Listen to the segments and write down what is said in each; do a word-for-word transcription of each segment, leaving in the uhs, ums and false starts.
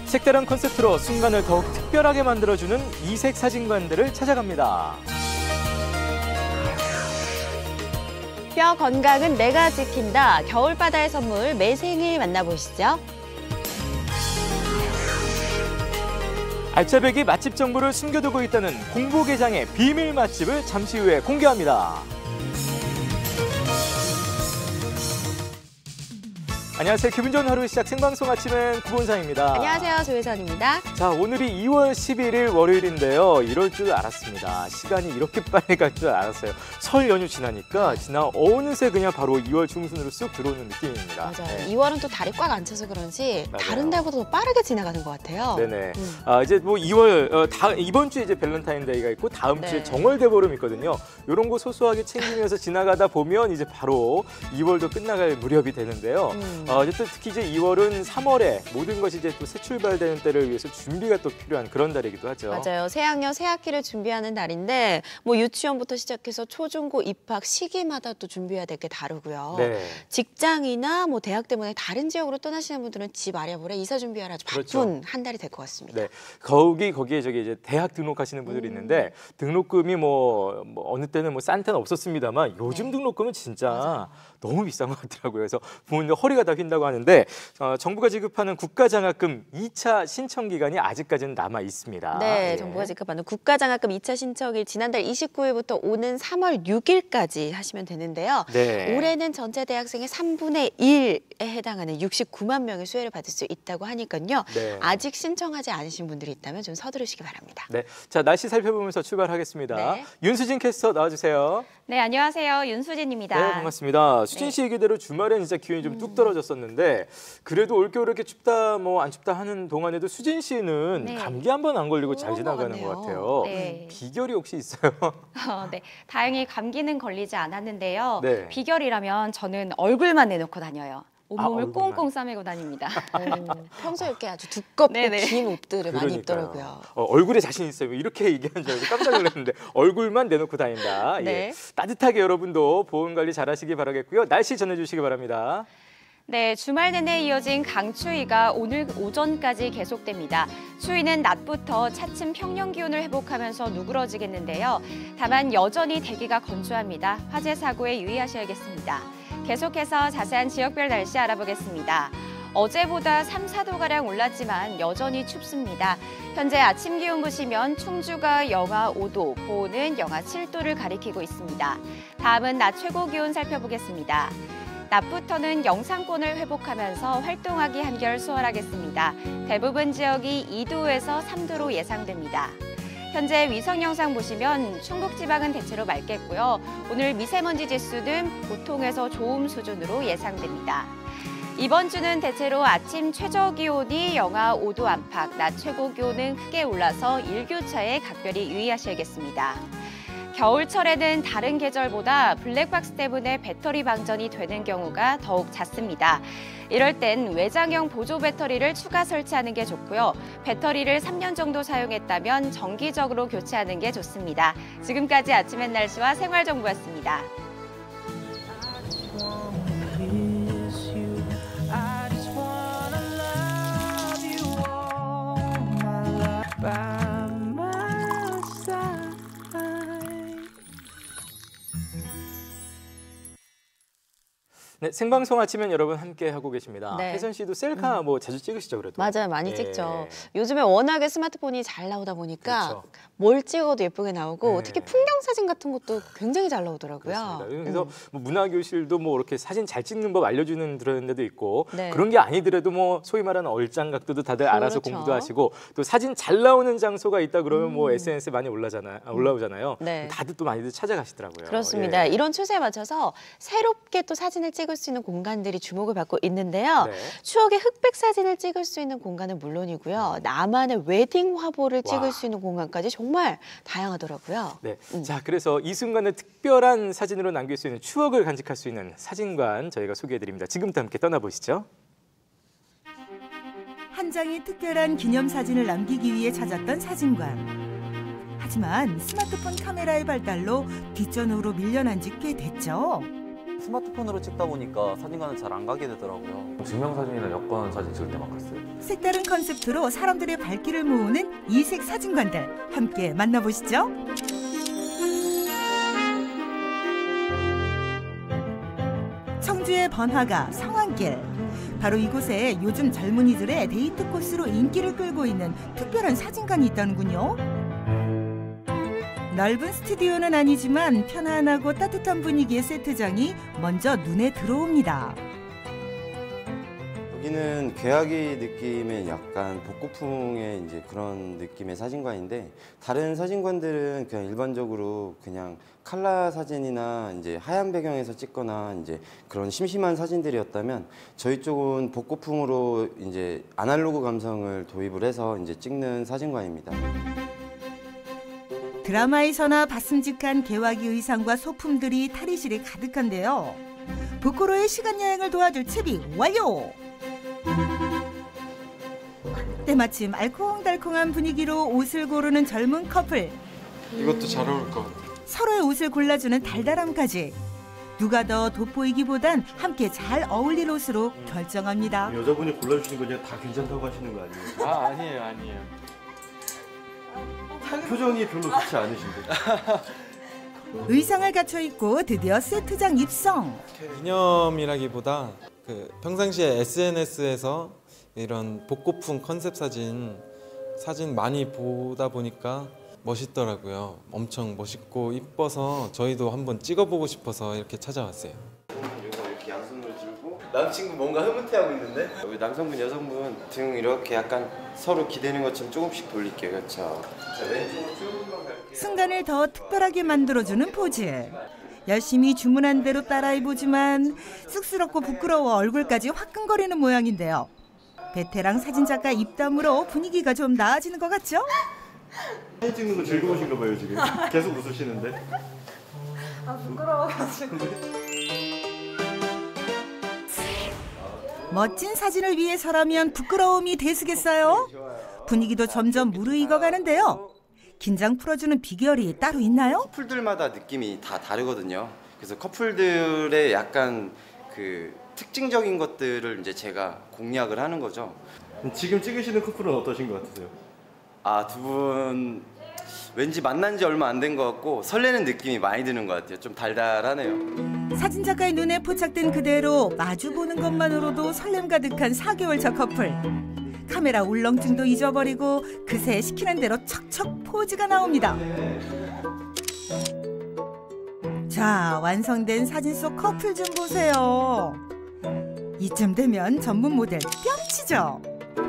색다른 컨셉트로 순간을 더욱 특별하게 만들어주는 이색 사진관들을 찾아갑니다. 뼈 건강은 내가 지킨다. 겨울바다의 선물 매생을 만나보시죠. 알짜배기 맛집 정보를 숨겨두고 있다는 공보게장의 비밀 맛집을 잠시 후에 공개합니다. 안녕하세요. 기분 좋은 하루 시작 생방송 아침엔 구본상입니다. 안녕하세요. 조혜선입니다. 자, 오늘이 이월 십일일 월요일인데요. 이럴 줄 알았습니다. 시간이 이렇게 빨리 갈 줄 알았어요. 설 연휴 지나니까 지나 어느새 그냥 바로 이월 중순으로 쑥 들어오는 느낌입니다. 맞아요. 네. 이월은 또 달이 꽉 안 차서 그런지 맞아요. 다른 달보다 더 빠르게 지나가는 것 같아요. 네네. 음. 아, 이제 뭐 이월 어, 다, 이번 주에 이제 밸런타인데이가 있고 다음 네. 주에 정월대보름 있거든요. 이런 거 소소하게 챙기면서 지나가다 보면 이제 바로 이월도 끝나갈 무렵이 되는데요. 음. 어, 이제 또 특히 이제 이월은 삼월에 모든 것이 이제 또 새 출발되는 때를 위해서 준비가 또 필요한 그런 달이기도 하죠. 맞아요. 새 학년 새 학기를 준비하는 달인데 뭐 유치원부터 시작해서 초중고 입학 시기마다 또 준비해야 될 게 다르고요. 네. 직장이나 뭐 대학 때문에 다른 지역으로 떠나시는 분들은 집 아래보래 이사 준비하라 아주 바쁜 그렇죠. 한 달이 될 것 같습니다. 네, 거기 거기에 저기 이제 대학 등록하시는 분들이 음. 있는데 등록금이 뭐, 뭐 어느 때는 뭐 싼 때는 없었습니다만 요즘 네. 등록금은 진짜 맞아요. 너무 비싼 것 같더라고요. 그래서 부모님들 허리가 다 휜다고 하는데 어, 정부가 지급하는 국가장학금 이 차 신청 기간이 아직까지는 남아 있습니다. 네, 예. 정부가 지급하는 국가장학금 이 차 신청일 지난달 이십구일부터 오는 삼월 육일까지 하시면 되는데요. 네. 올해는 전체 대학생의 삼분의 일에 해당하는 육십구만 명의 수혜를 받을 수 있다고 하니까요. 네. 아직 신청하지 않으신 분들이 있다면 좀 서두르시기 바랍니다. 네, 자 날씨 살펴보면서 출발하겠습니다. 네. 윤수진 캐스터 나와주세요. 네, 안녕하세요. 윤수진입니다. 네, 반갑습니다. 수진 네. 씨 얘기대로 주말엔 진짜 기온이 좀 뚝 떨어졌었는데 그래도 올겨울 이렇게 춥다 뭐 안 춥다 하는 동안에도 수진 씨는 네. 감기 한 번 안 걸리고 잘 그런 지나가는 것 것 같네요. 같아요. 네. 비결이 혹시 있어요? 어, 네, 다행히 감기는 걸리지 않았는데요. 네. 비결이라면 저는 얼굴만 내놓고 다녀요. 온몸을 얼굴만. 꽁꽁 싸매고 다닙니다. 오, 평소에 이렇게 아주 두껍고 네네. 긴 옷들을 많이 그러니까요. 입더라고요. 어, 얼굴에 자신 있어요. 이렇게 얘기한 줄 알고 깜짝 놀랐는데 얼굴만 내놓고 다닌다. 네. 예. 따뜻하게 여러분도 보온 관리 잘하시기 바라겠고요. 날씨 전해주시기 바랍니다. 네, 주말 내내 이어진 강추위가 오늘 오전까지 계속됩니다. 추위는 낮부터 차츰 평년 기온을 회복하면서 누그러지겠는데요. 다만 여전히 대기가 건조합니다. 화재 사고에 유의하셔야겠습니다. 계속해서 자세한 지역별 날씨 알아보겠습니다. 어제보다 삼, 사도가량 올랐지만 여전히 춥습니다. 현재 아침 기온 보시면 충주가 영하 오도, 보은은 영하 칠도를 가리키고 있습니다. 다음은 낮 최고 기온 살펴보겠습니다. 낮부터는 영상권을 회복하면서 활동하기 한결 수월하겠습니다. 대부분 지역이 이도에서 삼도로 예상됩니다. 현재 위성 영상 보시면 충북지방은 대체로 맑겠고요. 오늘 미세먼지 지수는 보통에서 좋음 수준으로 예상됩니다. 이번 주는 대체로 아침 최저 기온이 영하 오도 안팎, 낮 최고 기온은 크게 올라서 일교차에 각별히 유의하셔야겠습니다. 겨울철에는 다른 계절보다 블랙박스 때문에 배터리 방전이 되는 경우가 더욱 잦습니다. 이럴 땐 외장형 보조 배터리를 추가 설치하는 게 좋고요. 배터리를 삼 년 정도 사용했다면 정기적으로 교체하는 게 좋습니다. 지금까지 아침엔 날씨와 생활정보였습니다. 네, 생방송 아침엔 여러분 함께 하고 계십니다. 네. 혜선 씨도 셀카 뭐 자주 찍으시죠, 그래도? 맞아요. 많이 예. 찍죠. 요즘에 워낙에 스마트폰이 잘 나오다 보니까 그렇죠. 뭘 찍어도 예쁘게 나오고 네. 특히 풍경 사진 같은 것도 굉장히 잘 나오더라고요. 그렇습니다. 그래서 음. 뭐 문화교실도 뭐 이렇게 사진 잘 찍는 법 알려주는 그런 데도 있고 네. 그런 게 아니더라도 뭐 소위 말하는 얼짱 각도도 다들 알아서 그렇죠. 공부도 하시고 또 사진 잘 나오는 장소가 있다 그러면 뭐 음. 에스엔에스에 많이 올라잖아요, 아, 올라오잖아요. 네. 다들 또 많이들 찾아가시더라고요. 그렇습니다. 예. 이런 추세에 맞춰서 새롭게 또 사진을 찍을 수 있는 공간들이 주목을 받고 있는데요. 네. 추억의 흑백 사진을 찍을 수 있는 공간은 물론이고요. 나만의 웨딩 화보를 찍을 와. 수 있는 공간까지 정말 다양하더라고요. 네. 음. 자, 그래서 이 순간을 특별한 사진으로 남길 수 있는 추억을 간직할 수 있는 사진관 저희가 소개해드립니다. 지금부터 함께 떠나보시죠. 한 장의 특별한 기념사진을 남기기 위해 찾았던 사진관. 하지만 스마트폰 카메라의 발달로 뒷전으로 밀려난 지 꽤 됐죠. 스마트폰으로 찍다 보니까 사진관을 잘 안 가게 되더라고요. 증명사진이나 여권 사진 찍을 때만 갔어요. 색다른 컨셉트로 사람들의 발길을 모으는 이색 사진관들 함께 만나보시죠. 청주의 번화가 성안길. 바로 이곳에 요즘 젊은이들의 데이트 코스로 인기를 끌고 있는 특별한 사진관이 있다는군요. 넓은 스튜디오는 아니지만 편안하고 따뜻한 분위기의 세트장이 먼저 눈에 들어옵니다. 여기는 개화기 느낌의 약간 복고풍의 이제 그런 느낌의 사진관인데, 다른 사진관들은 그냥 일반적으로 그냥 칼라 사진이나 이제 하얀 배경에서 찍거나 이제 그런 심심한 사진들이었다면, 저희 쪽은 복고풍으로 이제 아날로그 감성을 도입을 해서 이제 찍는 사진관입니다. 드라마에서나 봤음직한 개화기 의상과 소품들이 탈의실에 가득한데요. 복고로의 시간 여행을 도와줄 채비 완료! 때마침 알콩달콩한 분위기로 옷을 고르는 젊은 커플. 이것도 잘 어울릴 것 같아. 서로의 옷을 골라주는 달달함까지. 누가 더 돋보이기보단 함께 잘 어울릴 옷으로 결정합니다. 여자분이 골라주시는 거 그냥 다 괜찮다고 하시는 거 아니에요? 아, 아니에요, 아니에요. 표정이 별로 좋지 않으신데. 의상을 갖춰 입고 드디어 세트장 입성. 기념이라기보다 그 평상시에 에스엔에스에서 이런 복고풍 컨셉 사진 사진 많이 보다 보니까 멋있더라고요. 엄청 멋있고 이뻐서 저희도 한번 찍어보고 싶어서 이렇게 찾아왔어요. 이거 이렇게 양손으로 들고 남친구 뭔가 흐뭇해하고 있는데, 우리 남성분 여성분 등 이렇게 약간 서로 기대는 것처럼 조금씩 돌릴게요. 그렇죠? 자, 왼쪽으로 조금만 갈게요. 순간을 더 특별하게 만들어주는 포즈. 열심히 주문한 대로 따라해보지만 쑥스럽고 부끄러워 얼굴까지 화끈거리는 모양인데요. 베테랑 사진작가 입담으로 분위기가 좀 나아지는 것 같죠? 사진 찍는 거 즐거우신가 봐요 지금. 계속 웃으시는데. 아 부끄러워가지고. 멋진 사진을 위해서라면 부끄러움이 대수겠어요? 분위기도 점점 무르익어 가는데요. 긴장 풀어주는 비결이 따로 있나요? 커플들마다 느낌이 다 다르거든요. 그래서 커플들의 약간 그 특징적인 것들을 이제 제가 공략을 하는 거죠. 지금 찍으시는 커플은 어떠신 것 같으세요? 아, 두 분 왠지 만난 지 얼마 안 된 것 같고 설레는 느낌이 많이 드는 것 같아요. 좀 달달하네요. 사진작가의 눈에 포착된 그대로 마주보는 것만으로도 설렘 가득한 사 개월 차 커플. 카메라 울렁증도 잊어버리고 그새 시키는 대로 척척 포즈가 나옵니다. 자, 완성된 사진 속 커플 좀 보세요. 이쯤 되면 전문 모델 뺨치죠.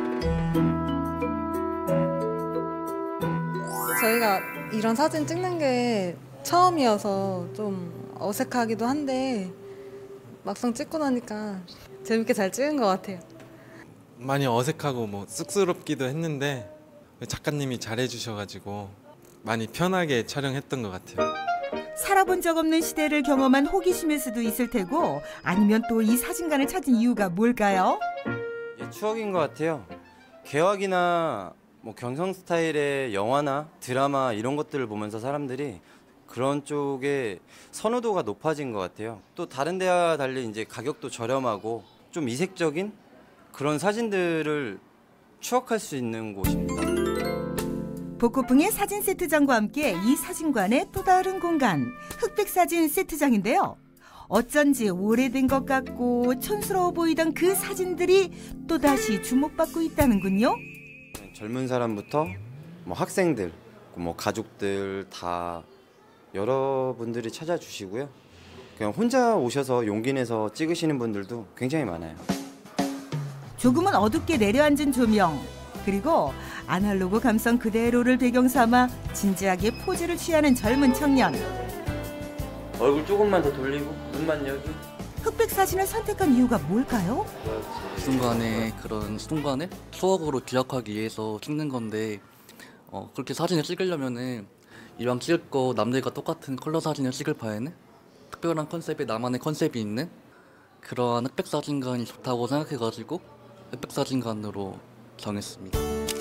저희가 이런 사진 찍는 게 처음이어서 좀 어색하기도 한데 막상 찍고 나니까 재밌게 잘 찍은 것 같아요. 많이 어색하고 뭐 쑥스럽기도 했는데 작가님이 잘해주셔가지고 많이 편하게 촬영했던 것 같아요. 살아본 적 없는 시대를 경험한 호기심일 수도 있을 테고, 아니면 또 이 사진관을 찾은 이유가 뭘까요? 예, 추억인 것 같아요. 개화기나 뭐 경성 스타일의 영화나 드라마 이런 것들을 보면서 사람들이 그런 쪽에 선호도가 높아진 것 같아요. 또 다른 데와 달리 이제 가격도 저렴하고 좀 이색적인 그런 사진들을 추억할 수 있는 곳입니다. 복고풍의 사진 세트장과 함께 이 사진관의 또 다른 공간, 흑백 사진 세트장인데요. 어쩐지 오래된 것 같고 촌스러워 보이던 그 사진들이 또다시 주목받고 있다는군요. 젊은 사람부터 뭐 학생들, 뭐 가족들 다 여러분들이 찾아주시고요. 그냥 혼자 오셔서 용기 내서 찍으시는 분들도 굉장히 많아요. 조금은 어둡게 내려앉은 조명, 그리고 아날로그 감성 그대로를 배경 삼아 진지하게 포즈를 취하는 젊은 청년. 얼굴 조금만 더 돌리고 눈만 여기. 흑백 사진을 선택한 이유가 뭘까요? 이 순간에 그런 순간을 추억으로 기억하기 위해서 찍는 건데, 어, 그렇게 사진을 찍으려면은 이왕 찍을 거 남들과 똑같은 컬러 사진을 찍을 바에는 특별한 컨셉에 나만의 컨셉이 있는 그러한 흑백 사진관이 좋다고 생각해가지고 흑백 사진관으로 정했습니다.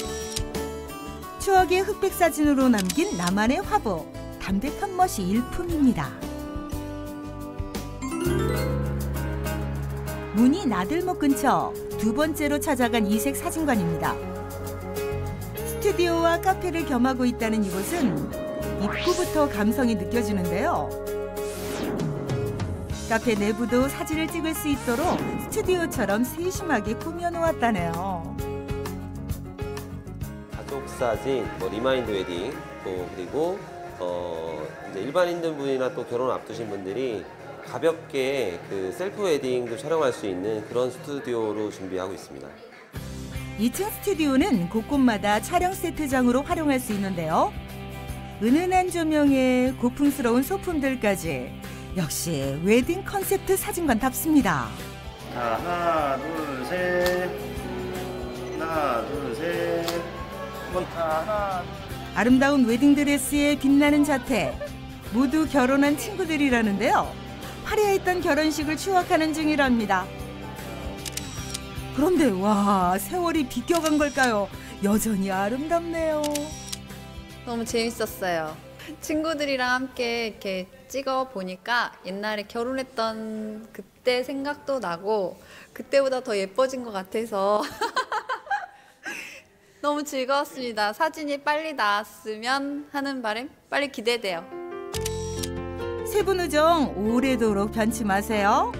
추억의 흑백 사진으로 남긴 나만의 화보, 담백한 멋이 일품입니다. 문이 나들목 근처 두 번째로 찾아간 이색 사진관입니다. 스튜디오와 카페를 겸하고 있다는 이곳은 입구부터 감성이 느껴지는데요. 카페 내부도 사진을 찍을 수 있도록 스튜디오처럼 세심하게 꾸며놓았다네요. 가족 사진, 뭐 리마인드 웨딩, 또 그리고 어 이제 일반인들 분이나 또 결혼 앞두신 분들이 가볍게 그 셀프 웨딩도 촬영할 수 있는 그런 스튜디오로 준비하고 있습니다. 이 층 스튜디오는 곳곳마다 촬영 세트장으로 활용할 수 있는데요. 은은한 조명에 고풍스러운 소품들까지 역시 웨딩 컨셉트 사진관답습니다. 자, 하나, 둘, 셋. 하나, 둘, 셋. 한번 하나. 아름다운 웨딩드레스에 빛나는 자태. 모두 결혼한 친구들이라는데요. 화려했던 결혼식을 추억하는 중이랍니다. 그런데 와, 세월이 비껴간 걸까요? 여전히 아름답네요. 너무 재밌었어요. 친구들이랑 함께 이렇게 찍어 보니까 옛날에 결혼했던 그때 생각도 나고 그때보다 더 예뻐진 것 같아서 너무 즐거웠습니다. 사진이 빨리 나왔으면 하는 바람 빨리 기대돼요. 세 분 우정 오래도록 변치 마세요.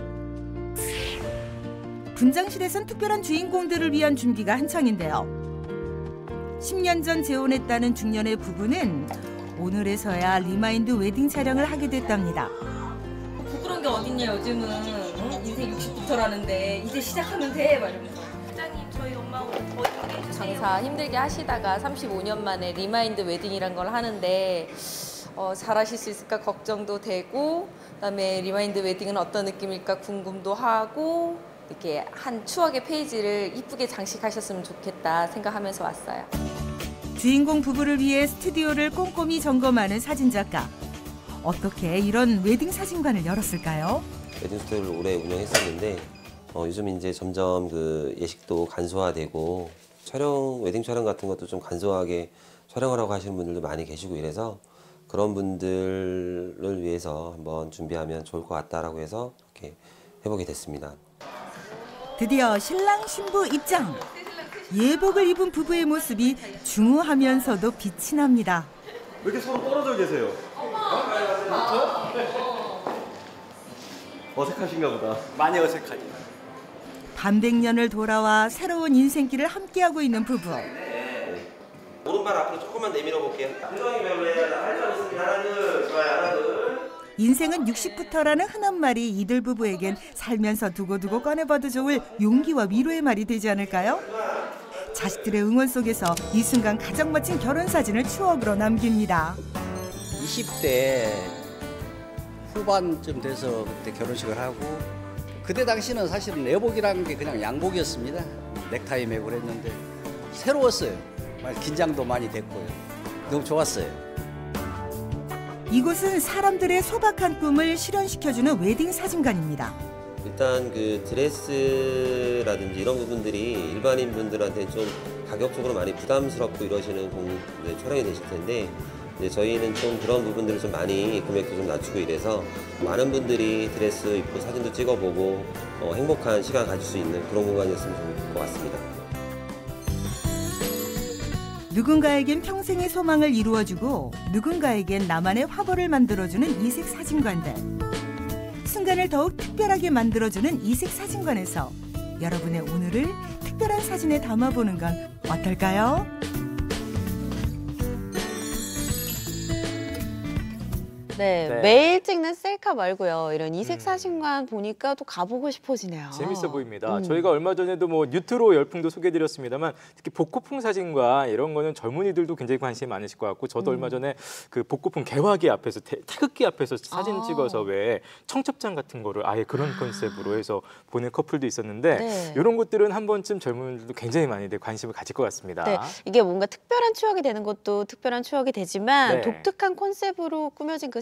분장실에선 특별한 주인공들을 위한 준비가 한창인데요. 십 년 전 재혼했다는 중년의 부부는 오늘에서야 리마인드 웨딩 촬영을 하게 됐답니다. 부끄러운 게 어딨냐 요즘은. 응? 인생 육십부터라는데 이제 시작하면 돼. 막 이러면서. 부장님 저희 엄마하고 더 해주세요. 장사 힘들게 하시다가 삼십오 년 만에 리마인드 웨딩이란 걸 하는데 어, 잘하실 수 있을까 걱정도 되고 그다음에 리마인드 웨딩은 어떤 느낌일까 궁금도 하고 이렇게 한 추억의 페이지를 이쁘게 장식하셨으면 좋겠다 생각하면서 왔어요. 주인공 부부를 위해 스튜디오를 꼼꼼히 점검하는 사진작가. 어떻게 이런 웨딩 사진관을 열었을까요? 웨딩 스튜디오를 오래 운영했었는데 어, 요즘 이제 점점 그 예식도 간소화되고 촬영 웨딩 촬영 같은 것도 좀 간소하게 촬영하라고 하시는 분들도 많이 계시고 이래서 그런 분들을 위해서 한번 준비하면 좋을 것 같다라고 해서 이렇게 해보게 됐습니다. 드디어 신랑 신부 입장. 예복을 입은 부부의 모습이 중후하면서도 빛이 납니다. 왜 이렇게 서로 떨어져 계세요? 어색하신가 보다. 많이 어색하죠. 반백년을 돌아와 새로운 인생길을 함께하고 있는 부부. 오른발 앞으로 조금만 내밀어 볼게요. 표정이 별로예요. 할점 있습니다. 하나 둘. 좋아요. 하나 둘. 인생은 육십부터라는 흔한 말이 이들 부부에겐 살면서 두고두고 꺼내봐도 좋을 용기와 위로의 말이 되지 않을까요? 자식들의 응원 속에서 이 순간 가장 멋진 결혼사진을 추억으로 남깁니다. 이십 대 후반쯤 돼서 그때 결혼식을 하고 그때 당시는 사실은 내복이라는 게 그냥 양복이었습니다. 넥타이 매고 그랬는데 새로웠어요. 긴장도 많이 됐고요. 너무 좋았어요. 이곳은 사람들의 소박한 꿈을 실현시켜주는 웨딩 사진관입니다. 일단 그 드레스라든지 이런 부분들이 일반인 분들한테 좀 가격적으로 많이 부담스럽고 이러시는 공, 네, 촬영이 되실 텐데 이제 저희는 좀 그런 부분들을 좀 많이 금액도 좀 낮추고 이래서 많은 분들이 드레스 입고 사진도 찍어보고 어, 행복한 시간 가질 수 있는 그런 공간이었으면 좋을 것 같습니다. 누군가에겐 평생의 소망을 이루어주고 누군가에겐 나만의 화보를 만들어주는 이색 사진관들. 순간을 더욱 특별하게 만들어주는 이색 사진관에서 여러분의 오늘을 특별한 사진에 담아보는 건 어떨까요? 네, 네. 매일 찍는 셀카 말고요. 이런 이색 사진관 보니까 또 가보고 싶어지네요. 재밌어 보입니다. 음. 저희가 얼마 전에도 뭐 뉴트로 열풍도 소개해드렸습니다만 특히 복고풍 사진과 이런 거는 젊은이들도 굉장히 관심이 많으실 것 같고 저도 음. 얼마 전에 그 복고풍 개화기 앞에서 태, 태극기 앞에서 사진 아. 찍어서 왜 청첩장 같은 거를 아예 그런 컨셉으로 해서 보낸 커플도 있었는데 네. 이런 것들은 한 번쯤 젊은이들도 굉장히 많이들 관심을 가질 것 같습니다. 네, 이게 뭔가 특별한 추억이 되는 것도 특별한 추억이 되지만 네. 독특한 컨셉으로 꾸며진 그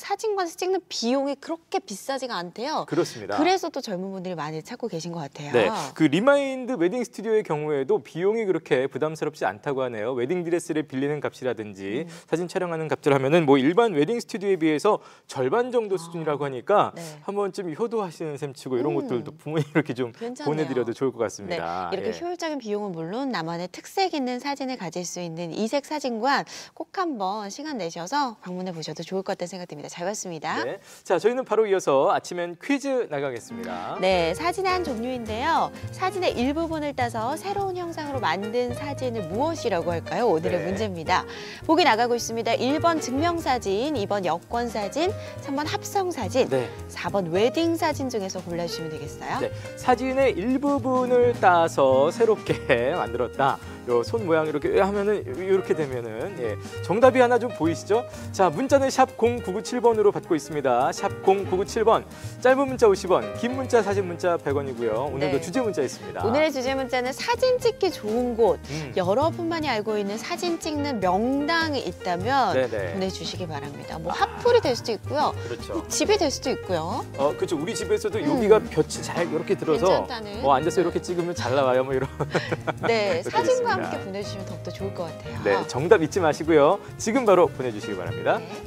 사진관에서 찍는 비용이 그렇게 비싸지가 않대요. 그렇습니다. 그래서 또 젊은 분들이 많이 찾고 계신 것 같아요. 네, 그 리마인드 웨딩 스튜디오의 경우에도 비용이 그렇게 부담스럽지 않다고 하네요. 웨딩 드레스를 빌리는 값이라든지 음. 사진 촬영하는 값들 하면은 뭐 일반 웨딩 스튜디오에 비해서 절반 정도 수준이라고 하니까 네. 한 번쯤 효도하시는 셈치고 이런 음. 것들도 부모님 이렇게 좀 괜찮네요. 보내드려도 좋을 것 같습니다. 네, 이렇게 예. 효율적인 비용은 물론 나만의 특색 있는 사진을 가질 수 있는 이색 사진관 꼭 한번 시간 내셔서 방문해 보셔도 좋을 것 같다는 생각됩니다. 잘 봤습니다. 네. 자, 저희는 바로 이어서 아침엔 퀴즈 나가겠습니다. 네, 사진의 한 종류인데요. 사진의 일부분을 따서 새로운 형상으로 만든 사진을 무엇이라고 할까요? 오늘의 네. 문제입니다. 보기 나가고 있습니다. 일 번 증명사진, 이 번 여권사진, 삼 번 합성사진, 네. 사 번 웨딩사진 중에서 골라주시면 되겠어요. 네, 사진의 일부분을 따서 새롭게 만들었다. 요 손 모양 이렇게 하면은 이렇게 되면은 예, 정답이 하나 좀 보이시죠? 자, 문자는 샵 공구구칠 번으로 받고 있습니다. 샵 공구구칠 번. 짧은 문자 오십 원, 긴 문자 사진 문자 백 원이고요. 오늘도 네. 주제 문자 있습니다. 오늘의 주제 문자는 사진 찍기 좋은 곳. 음. 여러분만이 알고 있는 사진 찍는 명당이 있다면 네네. 보내주시기 바랍니다. 뭐 핫플이 될 수도 있고요. 그렇죠. 집이 될 수도 있고요. 어, 그렇죠. 우리 집에서도 음. 여기가 볕이 잘 이렇게 들어서 어, 앉아서 이렇게 찍으면 잘 나와요. 뭐 이런. 네, 사진과 함께 보내주시면 더욱더 좋을 것 같아요. 네, 정답 잊지 마시고요. 지금 바로 보내주시기 바랍니다. 네.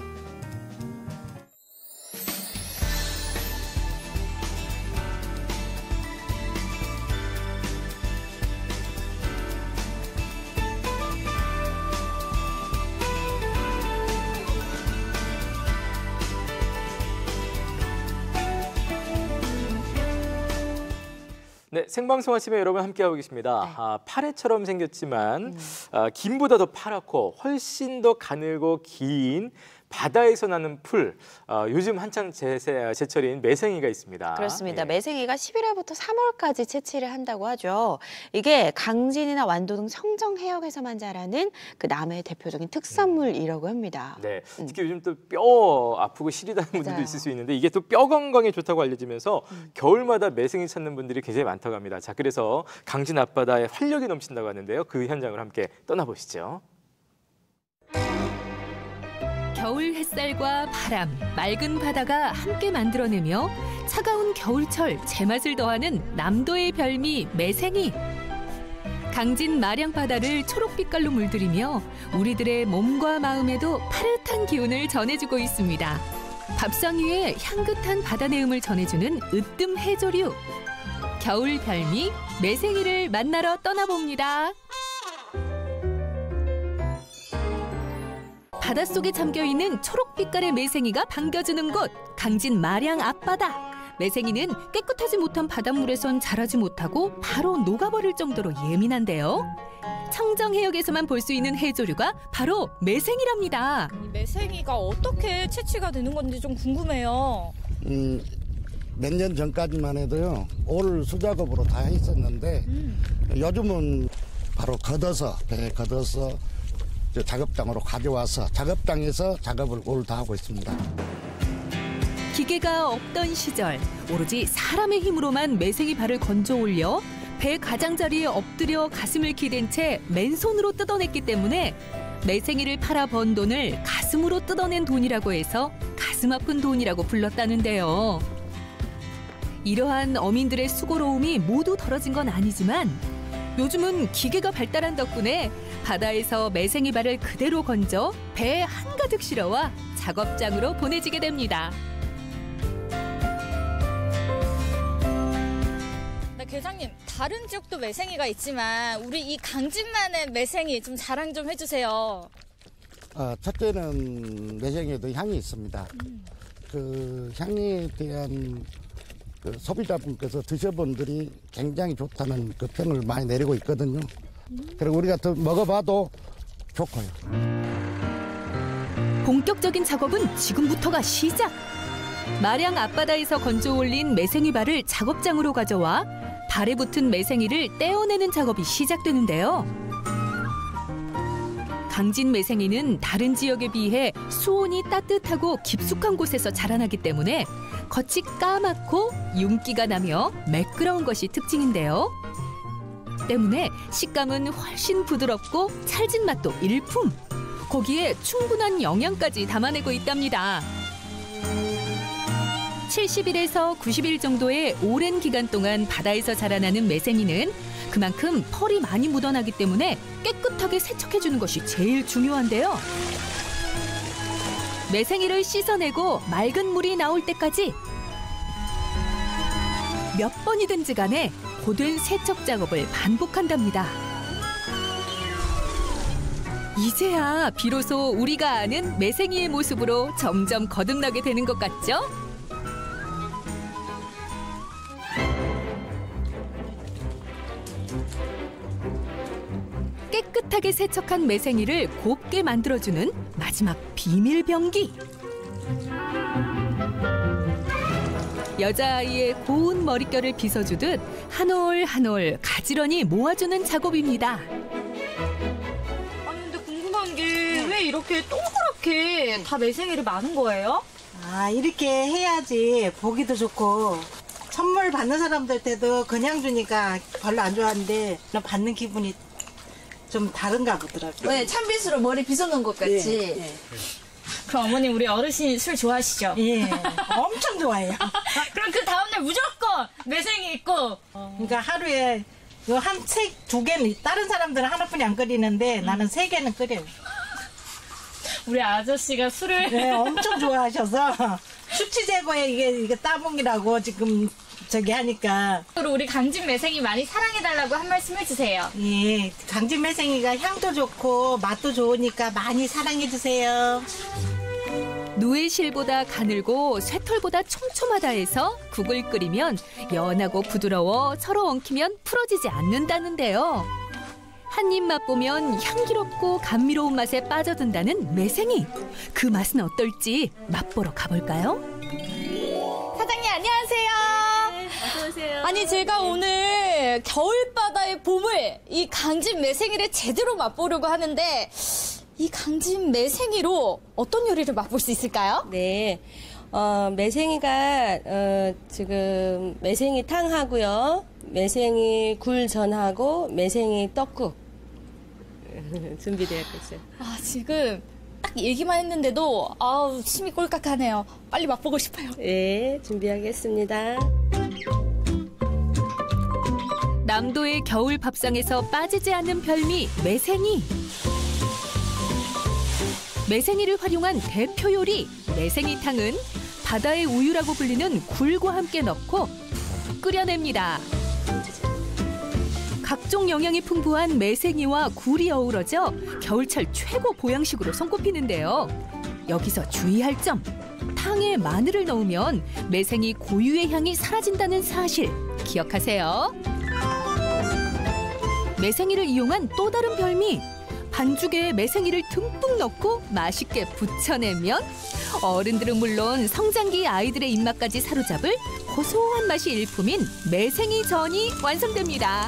네, 생방송 아침에 여러분 함께하고 계십니다. 네. 아, 파래처럼 생겼지만 음. 아, 김보다 더 파랗고 훨씬 더 가늘고 긴 바다에서 나는 풀, 어, 요즘 한창 제세, 제철인 매생이가 있습니다. 그렇습니다. 예. 매생이가 십일월부터 삼월까지 채취를 한다고 하죠. 이게 강진이나 완도 등 청정 해역에서만 자라는 그 남해의 대표적인 특산물이라고 합니다. 네, 특히 음. 요즘 또 뼈 아프고 시리다는 분들도 맞아요. 있을 수 있는데 이게 또 뼈 건강에 좋다고 알려지면서 음. 겨울마다 매생이 찾는 분들이 굉장히 많다고 합니다. 자, 그래서 강진 앞바다에 활력이 넘친다고 하는데요. 그 현장을 함께 떠나보시죠. 겨울 햇살과 바람, 맑은 바다가 함께 만들어내며 차가운 겨울철 제맛을 더하는 남도의 별미 매생이. 강진 마량 바다를 초록빛깔로 물들이며 우리들의 몸과 마음에도 파릇한 기운을 전해주고 있습니다. 밥상 위에 향긋한 바다 내음을 전해주는 으뜸 해조류. 겨울 별미 매생이를 만나러 떠나봅니다. 바닷속에 잠겨있는 초록빛깔의 매생이가 반겨주는 곳, 강진 마량 앞바다. 매생이는 깨끗하지 못한 바닷물에선 자라지 못하고 바로 녹아버릴 정도로 예민한데요. 청정 해역에서만 볼 수 있는 해조류가 바로 매생이랍니다. 이 매생이가 어떻게 채취가 되는 건지 좀 궁금해요. 음, 몇 년 전까지만 해도요, 올 수작업으로 다 했었는데 음. 요즘은 바로 걷어서, 배에 걷어서 작업장으로 가져와서 작업장에서 작업을 오늘 다 하고 있습니다. 기계가 없던 시절 오로지 사람의 힘으로만 매생이 발을 건져 올려 배 가장자리에 엎드려 가슴을 기댄 채 맨손으로 뜯어냈기 때문에 매생이를 팔아 번 돈을 가슴으로 뜯어낸 돈이라고 해서 가슴 아픈 돈이라고 불렀다는데요. 이러한 어민들의 수고로움이 모두 덜어진 건 아니지만 요즘은 기계가 발달한 덕분에 바다에서 매생이 발을 그대로 건져 배에 한가득 실어와 작업장으로 보내지게 됩니다. 네, 계장님, 다른 지역도 매생이가 있지만 우리 이 강진만의 매생이 좀 자랑 좀 해주세요. 어, 첫째는 매생이에도 향이 있습니다. 음. 그 향에 대한 그 소비자분께서 드셔본 분들이 굉장히 좋다는 그 평을 많이 내리고 있거든요. 음. 그리고 우리가 더 먹어봐도 좋고요. 본격적인 작업은 지금부터가 시작! 마량 앞바다에서 건져 올린 매생이 발을 작업장으로 가져와 발에 붙은 매생이를 떼어내는 작업이 시작되는데요. 강진 매생이는 다른 지역에 비해 수온이 따뜻하고 깊숙한 곳에서 자라나기 때문에 겉이 까맣고 윤기가 나며 매끄러운 것이 특징인데요. 때문에 식감은 훨씬 부드럽고 찰진 맛도 일품. 거기에 충분한 영양까지 담아내고 있답니다. 칠십 일에서 구십 일 정도의 오랜 기간 동안 바다에서 자라나는 매생이는 그만큼 펄이 많이 묻어나기 때문에 깨끗하게 세척해주는 것이 제일 중요한데요. 매생이를 씻어내고 맑은 물이 나올 때까지 몇 번이든지 간에 고된 세척 작업을 반복한답니다. 이제야 비로소 우리가 아는 매생이의 모습으로 점점 거듭나게 되는 것 같죠? 깨끗하게 세척한 매생이를 곱게 만들어주는 마지막 비밀 병기. 여자아이의 고운 머릿결을 빗어주듯 한 올 한 올 가지런히 모아주는 작업입니다. 아니 근데 궁금한 게 왜 이렇게 동그랗게 다 매생이를 마는 거예요? 아, 이렇게 해야지 보기도 좋고 선물 받는 사람들한테도 그냥 주니까 별로 안 좋아하는데 받는 기분이 좀 다른가 보더라고요. 네, 찬빗으로 머리 빗어놓은 것 같지? 네, 네. 그럼 어머니 우리 어르신이 술 좋아하시죠? 예, 엄청 좋아해요. 그럼 그 다음날 무조건 매생이 있고. 그러니까 하루에 한 세, 두 개는 다른 사람들은 하나뿐이 안 끓이는데 음. 나는 세 개는 끓여요. 우리 아저씨가 술을 네, 엄청 좋아하셔서 숙취 제거에 이게 이게 따봉이라고 지금 저기 하니까. 우리 강진 매생이 많이 사랑해달라고 한 말씀 해주세요. 예, 강진 매생이가 향도 좋고 맛도 좋으니까 많이 사랑해주세요. 누에실보다 가늘고 쇠털보다 촘촘하다 해서 국을 끓이면 연하고 부드러워 서로 엉키면 풀어지지 않는다는데요. 한 입 맛보면 향기롭고 감미로운 맛에 빠져든다는 매생이. 그 맛은 어떨지 맛보러 가볼까요? 사장님 안녕하세요. 네, 어서 오세요. 아니 제가 오늘 겨울바다의 보물 이 강진 매생이를 제대로 맛보려고 하는데 이 강진 매생이로 어떤 요리를 맛볼 수 있을까요? 네, 어, 매생이가 어, 지금 매생이 탕하고요, 매생이 굴전하고 매생이 떡국 준비되어 있어요. 아 지금 딱 얘기만 했는데도 아우 침이 꼴깍하네요. 빨리 맛보고 싶어요. 네, 준비하겠습니다. 남도의 겨울 밥상에서 빠지지 않는 별미 매생이. 매생이를 활용한 대표 요리 매생이탕은 바다의 우유라고 불리는 굴과 함께 넣고 푹 끓여냅니다. 각종 영양이 풍부한 매생이와 굴이 어우러져 겨울철 최고 보양식으로 손꼽히는데요. 여기서 주의할 점, 탕에 마늘을 넣으면 매생이 고유의 향이 사라진다는 사실 기억하세요. 매생이를 이용한 또 다른 별미, 반죽에 매생이를 듬뿍 넣고 맛있게 부쳐내면 어른들은 물론 성장기 아이들의 입맛까지 사로잡을 고소한 맛이 일품인 매생이 전이 완성됩니다.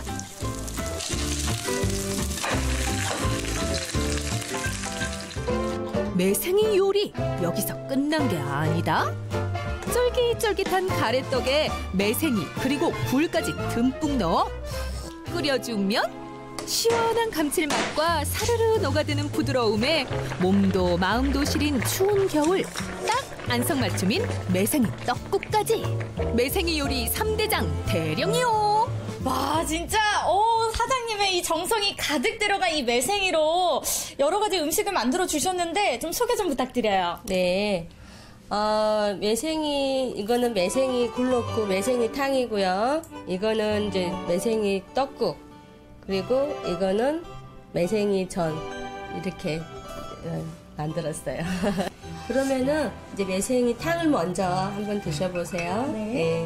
매생이 요리 여기서 끝난 게 아니다. 쫄깃쫄깃한 가래떡에 매생이 그리고 굴까지 듬뿍 넣어 끓여주면 시원한 감칠맛과 사르르 녹아드는 부드러움에 몸도 마음도 시린 추운 겨울 딱 안성맞춤인 매생이 떡국까지. 매생이 요리 삼 대장 대령이요. 와 진짜 오 사장님의 이 정성이 가득 들어간 이 매생이로 여러 가지 음식을 만들어 주셨는데 좀 소개 좀 부탁드려요. 네, 어, 매생이 이거는 매생이 굴 넣고 매생이 탕이고요. 이거는 이제 매생이 떡국, 그리고 이거는 매생이 전 이렇게 어, 만들었어요. 그러면은 이제 매생이 탕을 먼저 한번 드셔보세요. 네. 네.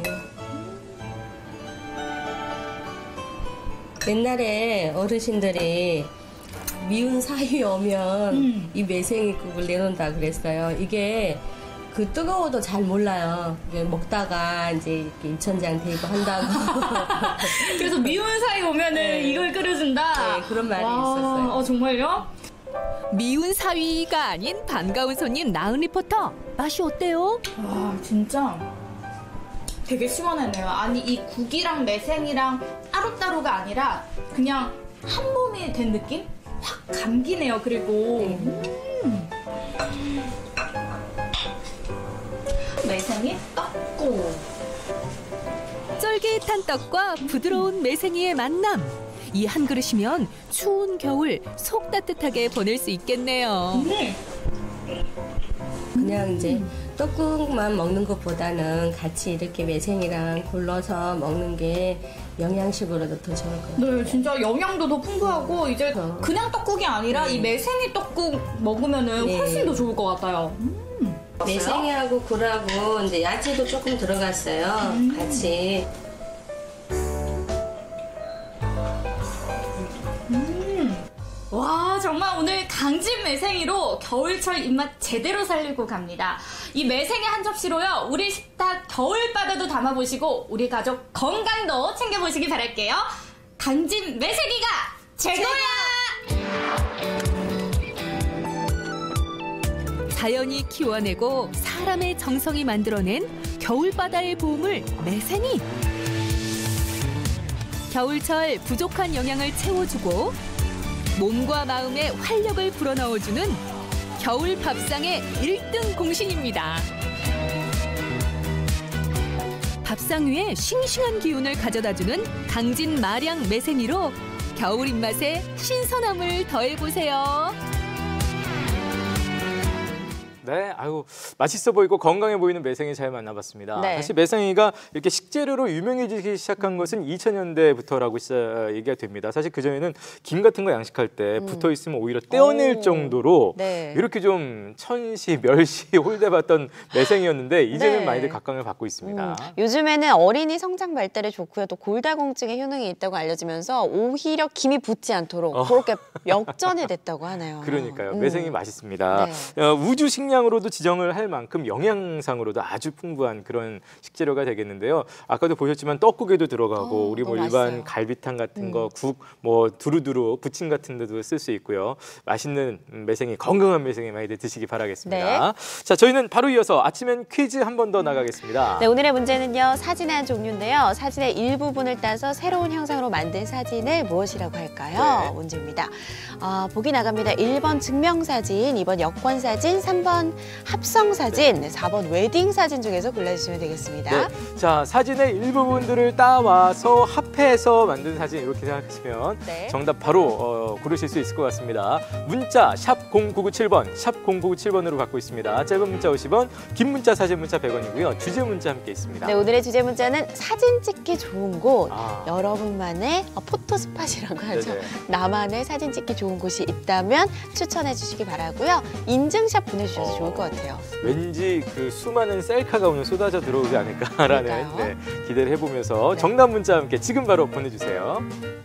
옛날에 어르신들이 미운 사위 오면 음. 이 매생이국을 내놓는다 그랬어요. 이게 그 뜨거워도 잘 몰라요. 이게 먹다가 이제 이렇게 입천장 대고 한다고. 그래서 미운 사이 오면은 네. 이걸 끓여준다. 네, 그런 말이 와, 있었어요. 어 정말요? 미운 사위가 아닌 반가운 손님 나은 리포터. 맛이 어때요? 와 진짜 되게 시원하네요. 아니 이 국이랑 매생이랑 따로따로가 아니라 그냥 한 몸이 된 느낌? 확 감기네요. 그리고 음. 매생이 떡국 쫄깃한 떡과 부드러운 매생이의 만남. 이 한 그릇이면 추운 겨울 속 따뜻하게 보낼 수 있겠네요. 그냥 이제 떡국만 먹는 것보다는 같이 이렇게 매생이랑 골라서 먹는 게 영양식으로도 더 좋을 것 같아요. 네, 진짜 영양도 더 풍부하고 이제 그냥 떡국이 아니라 이 매생이 떡국 먹으면은 네. 훨씬 더 좋을 것 같아요. 음. 매생이하고 굴하고 이제 야채도 조금 들어갔어요. 음. 같이. 와, 정말 오늘 강진 매생이로 겨울철 입맛 제대로 살리고 갑니다. 이 매생이 한 접시로요, 우리 식탁 겨울바다도 담아보시고 우리 가족 건강도 챙겨보시기 바랄게요. 강진 매생이가 최고야! 자연이 키워내고 사람의 정성이 만들어낸 겨울바다의 보물 매생이. 겨울철 부족한 영양을 채워주고 몸과 마음에 활력을 불어넣어주는 겨울 밥상의 일 등 공신입니다. 밥상 위에 싱싱한 기운을 가져다주는 강진 마량 매생이로 겨울 입맛에 신선함을 더해보세요. 네, 아유 맛있어 보이고 건강해 보이는 매생이 잘 만나봤습니다. 네. 사실 매생이가 이렇게 식재료로 유명해지기 시작한 것은 이천 년대부터라고 시작, 얘기가 됩니다. 사실 그 전에는 김 같은 거 양식할 때 음. 붙어 있으면 오히려 떼어낼 오. 정도로 네. 이렇게 좀 천시, 멸시 홀대받던 매생이였는데 이제는 네. 많이들 각광을 받고 있습니다. 음, 요즘에는 어린이 성장 발달에 좋고요. 또 골다공증에 효능이 있다고 알려지면서 오히려 김이 붙지 않도록 어. 그렇게 역전이 됐다고 하네요. 그러니까요. 음. 매생이 맛있습니다. 네. 어, 우주 식량으로도 지정을 할 만큼 영양상으로도 아주 풍부한 그런 식재료가 되겠는데요. 아까도 보셨지만 떡국에도 들어가고 어, 우리 뭐 너무 일반 맛있어요. 갈비탕 같은 음. 거, 국, 뭐 두루두루 부침 같은 데도 쓸 수 있고요. 맛있는 매생이, 건강한 매생이 많이들 드시기 바라겠습니다. 자, 저희는 바로 이어서 아침엔 퀴즈 한 번 더 나가겠습니다. 네, 오늘의 문제는요. 사진의 한 종류인데요. 사진의 일부분을 따서 새로운 형상으로 만든 사진을 무엇이라고 할까요? 네. 문제입니다. 아, 보기 나갑니다. 일 번 증명사진, 이 번 여권사진, 삼 번 합성사진, 사 번 웨딩사진 중에서 골라주시면 되겠습니다. 네. 자, 사진의 일부분들을 따와서 합해서 만든 사진 이렇게 생각하시면 네. 정답 바로 어, 고르실 수 있을 것 같습니다. 문자 샵 공구구칠 번, 샵 공구구칠 번으로 받고 있습니다. 짧은 문자 오십 원, 긴 문자 사진 문자 백 원이고요. 주제 문자 함께 있습니다. 네, 오늘의 주제 문자는 사진 찍기 좋은 곳, 아. 여러분만의 어, 포토스팟이라고 하죠. 네네. 나만의 사진 찍기 좋은 곳이 있다면 추천해 주시기 바라고요. 인증샷 보내주셔서 어. 좋을 것 같아요. 왠지 그 수많은 셀카가 오늘 쏟아져 들어오지 않을까라는 그러니까요. 네, 기대를 해보면서 네. 정답 문자 함께 지금 바로 보내주세요.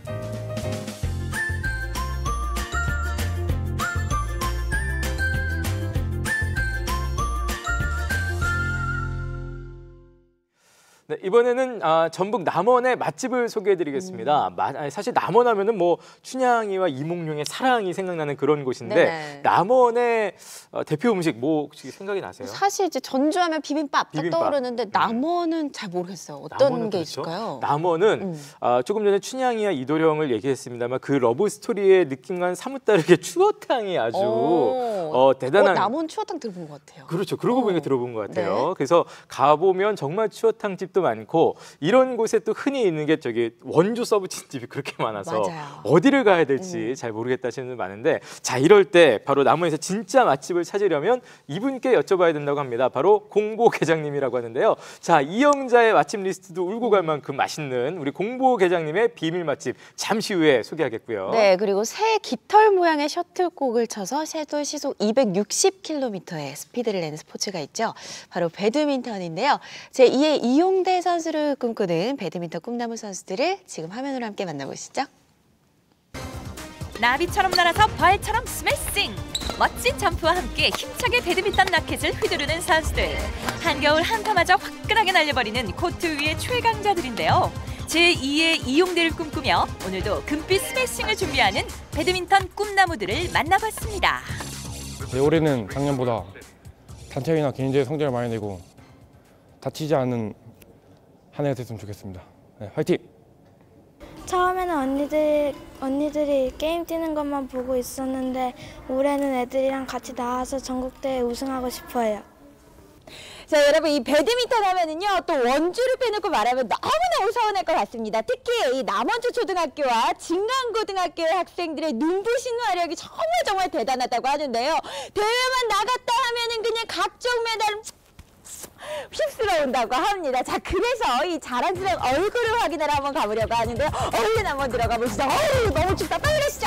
네, 이번에는 아, 전북 남원의 맛집을 소개해드리겠습니다. 음. 마- 아니, 사실 남원 하면은 뭐 춘향이와 이몽룡의 사랑이 생각나는 그런 곳인데 네네. 남원의 어, 대표 음식 뭐 혹시 생각이 나세요? 사실 이제 전주하면 비빔밥, 비빔밥. 딱 떠오르는데 남원은 잘 모르겠어요. 어떤 남원은 게 그렇죠. 있을까요? 남원은 음. 아, 조금 전에 춘향이와 이도령을 얘기했습니다만 그 러브 스토리의 느낌과는 사뭇 다르게 추어탕이 아주 오. 어, 대단한 어, 남원 추어탕 들어본 것 같아요. 그렇죠. 그러고 어. 보니까 들어본 것 같아요. 네. 그래서 가보면 정말 추어탕 집도 많고 이런 곳에 또 흔히 있는 게 저기 원조 서브친 집이 그렇게 많아서 맞아요. 어디를 가야 될지 음. 잘 모르겠다 하시는 분들 많은데 자 이럴 때 바로 남원에서 진짜 맛집을 찾으려면 이분께 여쭤봐야 된다고 합니다. 바로 공보 계장님이라고 하는데요. 자 이영자의 맛집 리스트도 울고 갈 만큼 맛있는 우리 공보 계장님의 비밀 맛집 잠시 후에 소개하겠고요. 네, 그리고 새 깃털 모양의 셔틀콕을 쳐서 섀도 시속 이백육십 킬로미터의 스피드를 내는 스포츠가 있죠. 바로 배드민턴인데요. 제이의 이용대 선수를 꿈꾸는 배드민턴 꿈나무 선수들을 지금 화면으로 함께 만나보시죠. 나비처럼 날아서 벌처럼 스매싱! 멋진 점프와 함께 힘차게 배드민턴 라켓을 휘두르는 선수들. 한겨울 한파마저 화끈하게 날려버리는 코트 위의 최강자들인데요. 제이의 이용대를 꿈꾸며 오늘도 금빛 스매싱을 준비하는 배드민턴 꿈나무들을 만나봤습니다. 네, 올해는 작년보다 단체회나 개인대회 성적을 많이 내고 다치지 않은 한 해가 됐으면 좋겠습니다. 네, 화이팅! 처음에는 언니들, 언니들이 게임 뛰는 것만 보고 있었는데 올해는 애들이랑 같이 나와서 전국대회 우승하고 싶어요. 자, 여러분 이 배드민턴 하면은요 또 원주를 빼놓고 말하면 너무너무 서운할 것 같습니다. 특히 이 남원주 초등학교와 진강고등학교의 학생들의 눈부신 화력이 정말 정말 대단하다고 하는데요. 대회만 나갔다 하면은 그냥 각종 메달 휩쓸어온다고 합니다. 자, 그래서 이 자랑스러운 얼굴을 확인하러 한번 가보려고 하는데요. 얼른 한번 들어가 보시죠. 어우, 너무 춥다. 빨리 가시죠.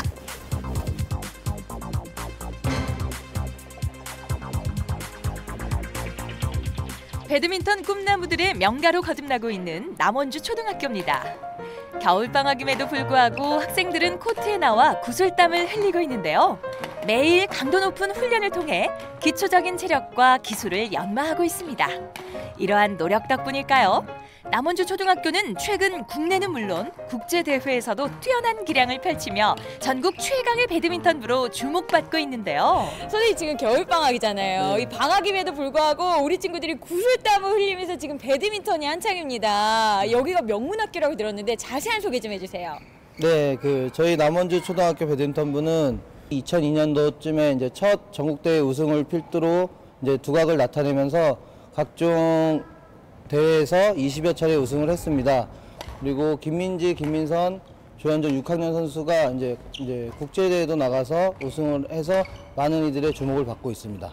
배드민턴 꿈나무들의 명가로 거듭나고 있는 남원주 초등학교입니다. 겨울방학임에도 불구하고 학생들은 코트에 나와 구슬땀을 흘리고 있는데요. 매일 강도 높은 훈련을 통해 기초적인 체력과 기술을 연마하고 있습니다. 이러한 노력 덕분일까요? 남원주 초등학교는 최근 국내는 물론 국제대회에서도 뛰어난 기량을 펼치며 전국 최강의 배드민턴부로 주목받고 있는데요. 선생님 지금 겨울방학이잖아요. 네. 이 방학임에도 불구하고 우리 친구들이 구슬땀을 흘리면서 지금 배드민턴이 한창입니다. 여기가 명문학교라고 들었는데 자세한 소개 좀 해주세요. 네, 그 저희 남원주 초등학교 배드민턴부는 이천이 년도쯤에 이제 첫 전국대회 우승을 필두로 이제 두각을 나타내면서 각종 대회에서 이십여 차례 우승을 했습니다. 그리고 김민지, 김민선, 조현정 육 학년 선수가 이제 이제 국제대회도 나가서 우승을 해서 많은 이들의 주목을 받고 있습니다.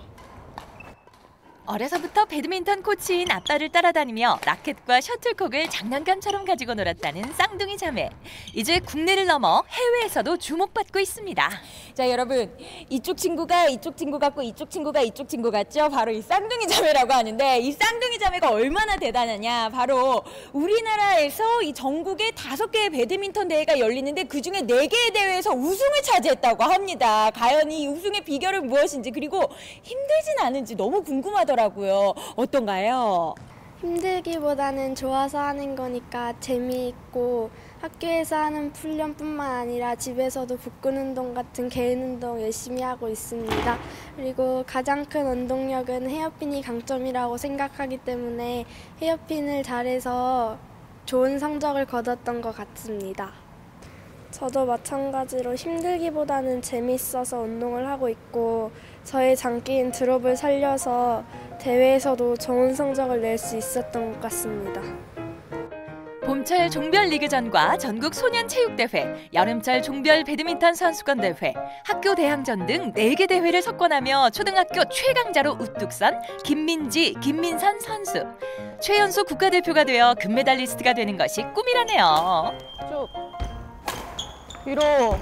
어려서부터 배드민턴 코치인 아빠를 따라다니며 라켓과 셔틀콕을 장난감처럼 가지고 놀았다는 쌍둥이 자매. 이제 국내를 넘어 해외에서도 주목받고 있습니다. 자, 여러분 이쪽 친구가 이쪽 친구 같고 이쪽 친구가 이쪽 친구 같죠? 바로 이 쌍둥이 자매라고 하는데 이 쌍둥이 자매가 얼마나 대단하냐? 바로 우리나라에서 이 전국에 다섯 개의 배드민턴 대회가 열리는데 그중에 네 개의 대회에서 우승을 차지했다고 합니다. 과연 이 우승의 비결은 무엇인지 그리고 힘들진 않은지 너무 궁금하더라고요. 어떤가요? 힘들기보다는 좋아서 하는 거니까 재미있고 학교에서 하는 훈련뿐만 아니라 집에서도 복근 운동 같은 개인 운동 열심히 하고 있습니다. 그리고 가장 큰 원동력은 헤어핀이 강점이라고 생각하기 때문에 헤어핀을 잘해서 좋은 성적을 거뒀던 것 같습니다. 저도 마찬가지로 힘들기보다는 재밌어서 운동을 하고 있고 저의 장기인 드롭을 살려서 대회에서도 좋은 성적을 낼 수 있었던 것 같습니다. 봄철 종별 리그전과 전국 소년체육대회, 여름철 종별 배드민턴 선수권 대회, 학교 대항전 등 네 개 대회를 석권하며 초등학교 최강자로 우뚝 선 김민지, 김민선 선수. 최연소 국가대표가 되어 금메달리스트가 되는 것이 꿈이라네요. 쭉 위로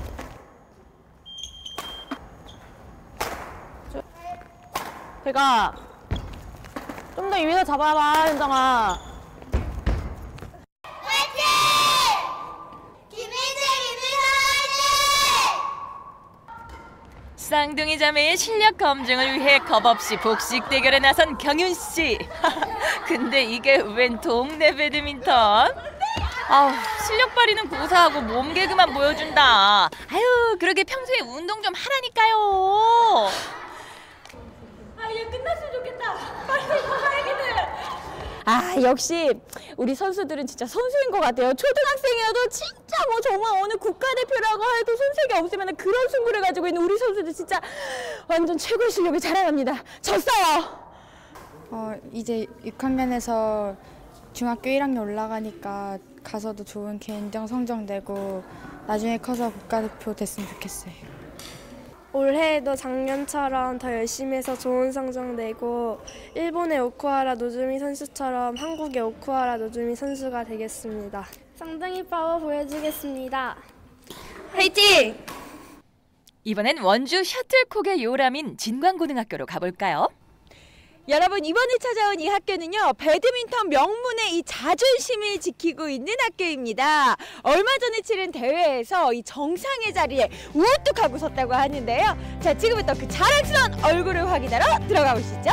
제가 좀 더 위에서 잡아봐, 현정아. 화이팅! 김민재, 김민선 쌍둥이 자매의 실력 검증을 위해 겁없이 복식 대결에 나선 경윤 씨. 근데 이게 웬 동네 배드민턴? 아우, 실력 발휘는 고사하고 몸 개그만 보여준다. 아유, 그러게 평소에 운동 좀 하라니까요. 아, 이제 끝났으면 좋겠다. 빨리 가야겠네. 아, 역시 우리 선수들은 진짜 선수인 것 같아요. 초등학생이어도 진짜 뭐 정말 어느 국가대표라고 해도 손색이 없으면 그런 승부를 가지고 있는 우리 선수들 진짜 완전 최고의 실력을 자랑합니다. 졌어요. 어, 이제 육 학년에서 중학교 일 학년 올라가니까 가서도 좋은 개인전 성적 내고 나중에 커서 국가대표 됐으면 좋겠어요. 올해에도 작년처럼 더 열심히 해서 좋은 성적 내고 일본의 오쿠하라 노즈미 선수처럼 한국의 오쿠하라 노즈미 선수가 되겠습니다. 쌍둥이 파워 보여주겠습니다. 화이팅! 이번엔 원주 셔틀콕의 요람인 진광고등학교로 가볼까요? 여러분, 이번에 찾아온 이 학교는요, 배드민턴 명문의 이 자존심을 지키고 있는 학교입니다. 얼마 전에 치른 대회에서 이 정상의 자리에 우뚝하고 섰다고 하는데요. 자, 지금부터 그 자랑스러운 얼굴을 확인하러 들어가 보시죠.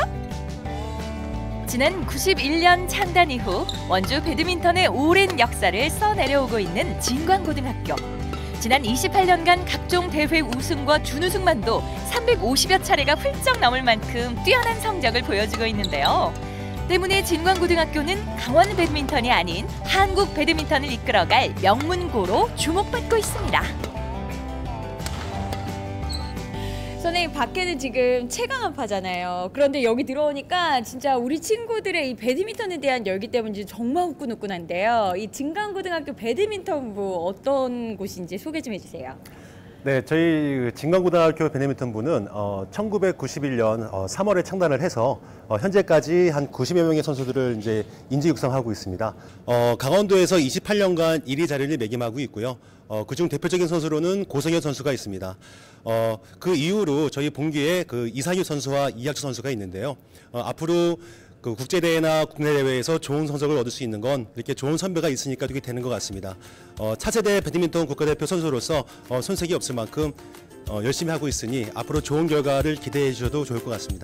지난 구십일 년 창단 이후 원주 배드민턴의 오랜 역사를 써내려오고 있는 진광고등학교. 지난 이십팔 년간 각종 대회 우승과 준우승만도 삼백오십여 차례가 훌쩍 넘을 만큼 뛰어난 성적을 보여주고 있는데요. 때문에 진광고등학교는 강원 배드민턴이 아닌 한국 배드민턴을 이끌어갈 명문고로 주목받고 있습니다. 선생님 밖에는 지금 최강 한파잖아요. 그런데 여기 들어오니까 진짜 우리 친구들의 이 배드민턴에 대한 열기 때문인지 정말 후끈후끈한데요. 이 진강고등학교 배드민턴부 어떤 곳인지 소개 좀 해주세요. 네, 저희 진강고등학교 배드민턴부는 어, 천구백구십일 년 어, 삼월에 창단을 해서 어, 현재까지 한 구십여 명의 선수들을 이제 인재 육성하고 있습니다. 어, 강원도에서 이십팔 년간 일 위 자리를 매김하고 있고요. 어, 그중 대표적인 선수로는 고성현 선수가 있습니다. 어, 그 이후로 저희 본기에 그 이상유 선수와 이학주 선수가 있는데요. 어, 앞으로 그 국제대회나 국내 대회에서 좋은 성적을 얻을 수 있는 건 이렇게 좋은 선배가 있으니까 그게 되는 것 같습니다. 어, 차세대 배드민턴 국가대표 선수로서 어, 손색이 없을 만큼 어, 열심히 하고 있으니 앞으로 좋은 결과를 기대해 주셔도 좋을 것 같습니다.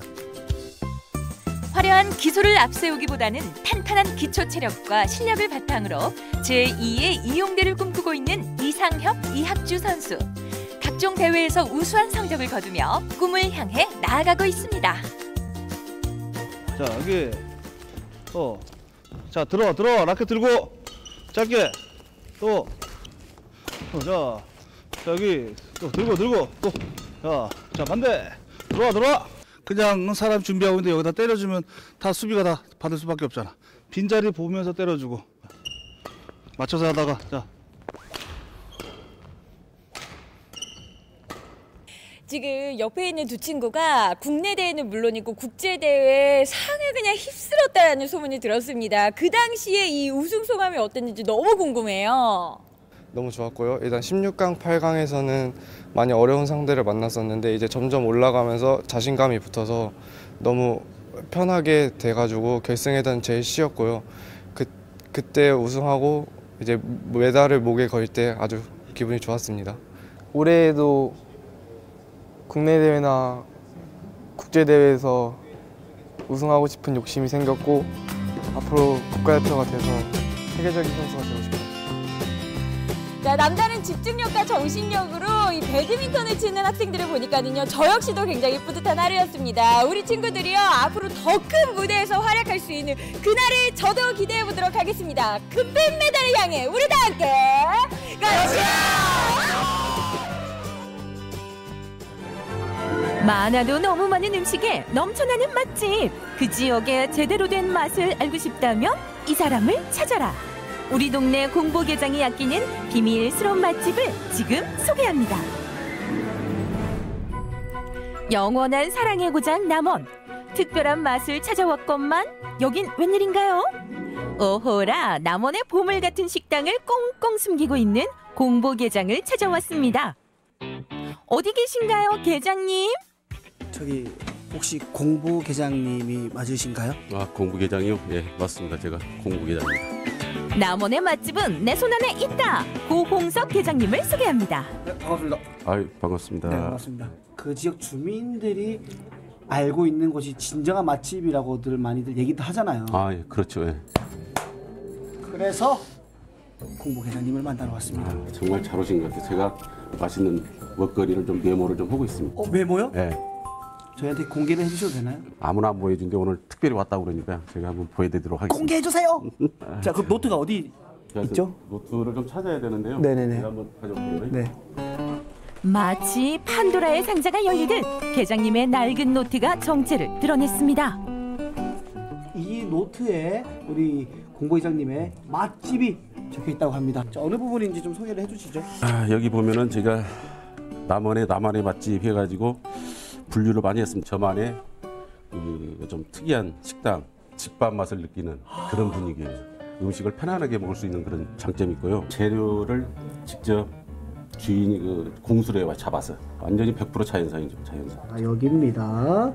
화려한 기술을 앞세우기보다는 탄탄한 기초 체력과 실력을 바탕으로 제이의 이용대를 꿈꾸고 있는 이상협, 이학주 선수. 각종 대회에서 우수한 성적을 거두며 꿈을 향해 나아가고 있습니다. 자, 여기 또, 자, 들어, 들어, 라켓 들고 짧게 또, 또, 자, 자, 여기 또 들고, 들고 또, 자, 자, 반대 들어와, 들어와. 그냥 사람 준비하고 있는데 여기다 때려주면 다 수비가 다 받을 수밖에 없잖아. 빈자리 보면서 때려주고 맞춰서 하다가 자. 지금 옆에 있는 두 친구가 국내 대회는 물론이고 국제 대회 상을 그냥 휩쓸었다는 소문이 들었습니다. 그 당시에 이 우승 소감이 어땠는지 너무 궁금해요. 너무 좋았고요. 일단 십육 강, 팔 강에서는 많이 어려운 상대를 만났었는데 이제 점점 올라가면서 자신감이 붙어서 너무 편하게 돼가지고 결승에선 제일 쉬웠고요. 그 그때 우승하고 이제 메달을 목에 걸 때 아주 기분이 좋았습니다. 올해에도 국내 대회나 국제 대회에서 우승하고 싶은 욕심이 생겼고 앞으로 국가대표가 돼서 세계적인 선수가 되고 싶어요. 자, 남다른 집중력과 정신력으로 이 배드민턴을 치는 학생들을 보니까는요, 저 역시도 굉장히 뿌듯한 하루였습니다. 우리 친구들이요, 앞으로 더 큰 무대에서 활약할 수 있는 그날을 저도 기대해 보도록 하겠습니다. 금빛 메달을 향해 우리 다 함께 가자! 많아도 너무 많은 음식에 넘쳐나는 맛집. 그 지역의 제대로 된 맛을 알고 싶다면 이 사람을 찾아라. 우리 동네 공보게장이 아끼는 비밀스러운 맛집을 지금 소개합니다. 영원한 사랑의 고장 남원. 특별한 맛을 찾아왔건만 여긴 웬일인가요? 오호라, 남원의 보물 같은 식당을 꽁꽁 숨기고 있는 공보게장을 찾아왔습니다. 어디 계신가요, 계장님? 저기 혹시 공보계장님이 맞으신가요? 아, 공부계장이요? 예, 맞습니다. 제가 공부계장입니다. 남원의 맛집은 내 손 안에 있다. 고홍석 계장님을 소개합니다. 네, 반갑습니다. 아유, 반갑습니다. 네, 반갑습니다. 그 지역 주민들이 알고 있는 곳이 진정한 맛집이라고들 많이들 얘기도 하잖아요. 아, 예, 그렇죠. 예. 그래서 공보계장님을 만나러 왔습니다. 아, 정말 잘 오신 것 같아요. 제가 맛있는 먹거리를 좀 메모를 좀 하고 있습니다. 어, 메모요? 예. 저희한테 공개를 해주셔도 되나요? 아무나 안 보여준데 오늘 특별히 왔다고 그러니까 제가 한번 보여드리도록 하겠습니다. 공개해주세요. 자, 그 노트가 어디 있죠? 노트를 좀 찾아야 되는데요. 네네네. 제가 한번 가져볼게요. 네. 마치 판도라의 상자가 열리듯 계장님의 낡은 노트가 정체를 드러냈습니다. 이 노트에 우리 공보회장님의 맛집이 적혀 있다고 합니다. 자, 어느 부분인지 좀 소개를 해주시죠. 아, 여기 보면은 제가 남원의 남한의 맛집 해가지고 분류를 많이 했습니다. 저만의 그 좀 특이한 식당, 집밥 맛을 느끼는 그런 분위기예요. 음식을 편안하게 먹을 수 있는 그런 장점이 있고요. 재료를 직접 주인이 그 공수레와 잡아서 완전히 백 퍼센트 자연산이죠. 자연산. 아, 여기입니다.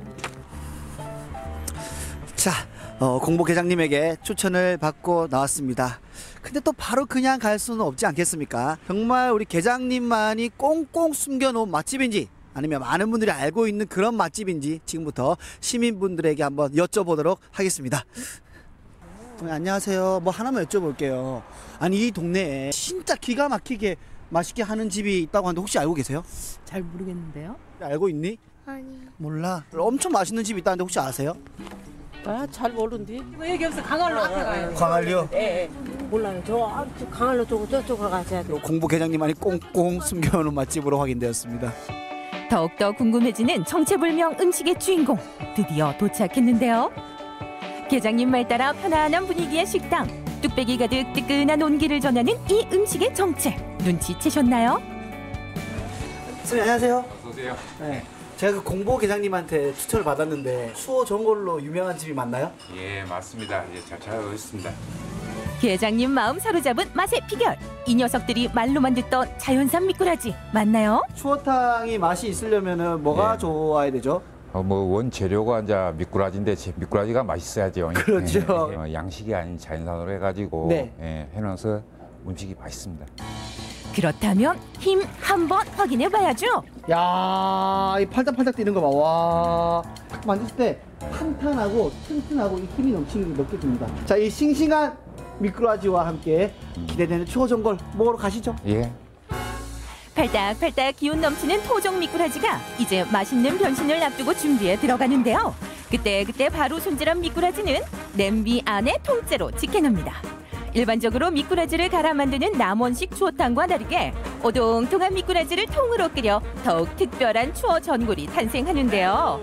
자, 어, 공보계장님에게 추천을 받고 나왔습니다. 근데 또 바로 그냥 갈 수는 없지 않겠습니까? 정말 우리 계장님만이 꽁꽁 숨겨놓은 맛집인지 아니면 많은 분들이 알고 있는 그런 맛집인지 지금부터 시민분들에게 한번 여쭤보도록 하겠습니다. 네, 안녕하세요. 뭐 하나만 여쭤볼게요. 아니, 이 동네에 진짜 기가 막히게 맛있게 하는 집이 있다고 하는데 혹시 알고 계세요? 잘 모르겠는데요. 알고 있니? 아니. 몰라. 엄청 맛있는 집이 있다는데 혹시 아세요? 아, 잘 모르는데. 여기 없어. 강할로 앞에 가요. 광안리요? 예, 예. 몰라요. 저, 저 강할로 쪽으로 저쪽으로 가셔야 돼요. 공보계장님만이 꽁꽁 숨겨놓은 맛집으로 확인되었습니다. 더욱더 궁금해지는 정체불명 음식의 주인공 드디어 도착했는데요. 계장님 말 따라 편안한 분위기의 식당, 뚝배기 가득 뜨끈한 온기를 전하는 이 음식의 정체 눈치채셨나요? 선생님 안녕하세요. 어서오세요. 네, 제가 그 공보 계장님한테 추천을 받았는데 추어 전골로 유명한 집이 맞나요? 예, 맞습니다. 예, 잘 찾아오셨습니다. 계장님 마음 사로잡은 맛의 비결, 이 녀석들이 말로만 듣던 자연산 미꾸라지 맞나요? 추어탕이 맛이 있으려면 뭐가 예. 좋아야 되죠? 어, 뭐 원재료가 이제 미꾸라지인데 제- 미꾸라지가 맛있어야죠. 그렇죠. 예, 어, 양식이 아닌 자연산으로 해가지고 네. 예, 해놔서 음식이 맛있습니다. 그렇다면 힘 한번 확인해 봐야죠. 야, 이 팔딱팔딱 뛰는 거 봐. 와, 만졌을 때 탄탄하고 튼튼하고 이 힘이 넘치는 게 느껴집니다. 자, 이 싱싱한 미꾸라지와 함께 기대되는 추어 전골 먹으러 가시죠. 예. 팔딱팔딱 기운 넘치는 토종 미꾸라지가 이제 맛있는 변신을 앞두고 준비에 들어가는데요. 그때 그때 바로 손질한 미꾸라지는 냄비 안에 통째로 직행합니다. 일반적으로 미꾸라지를 갈아 만드는 남원식 추어탕과 다르게 오동통한 미꾸라지를 통으로 끓여 더욱 특별한 추어 전골이 탄생하는데요.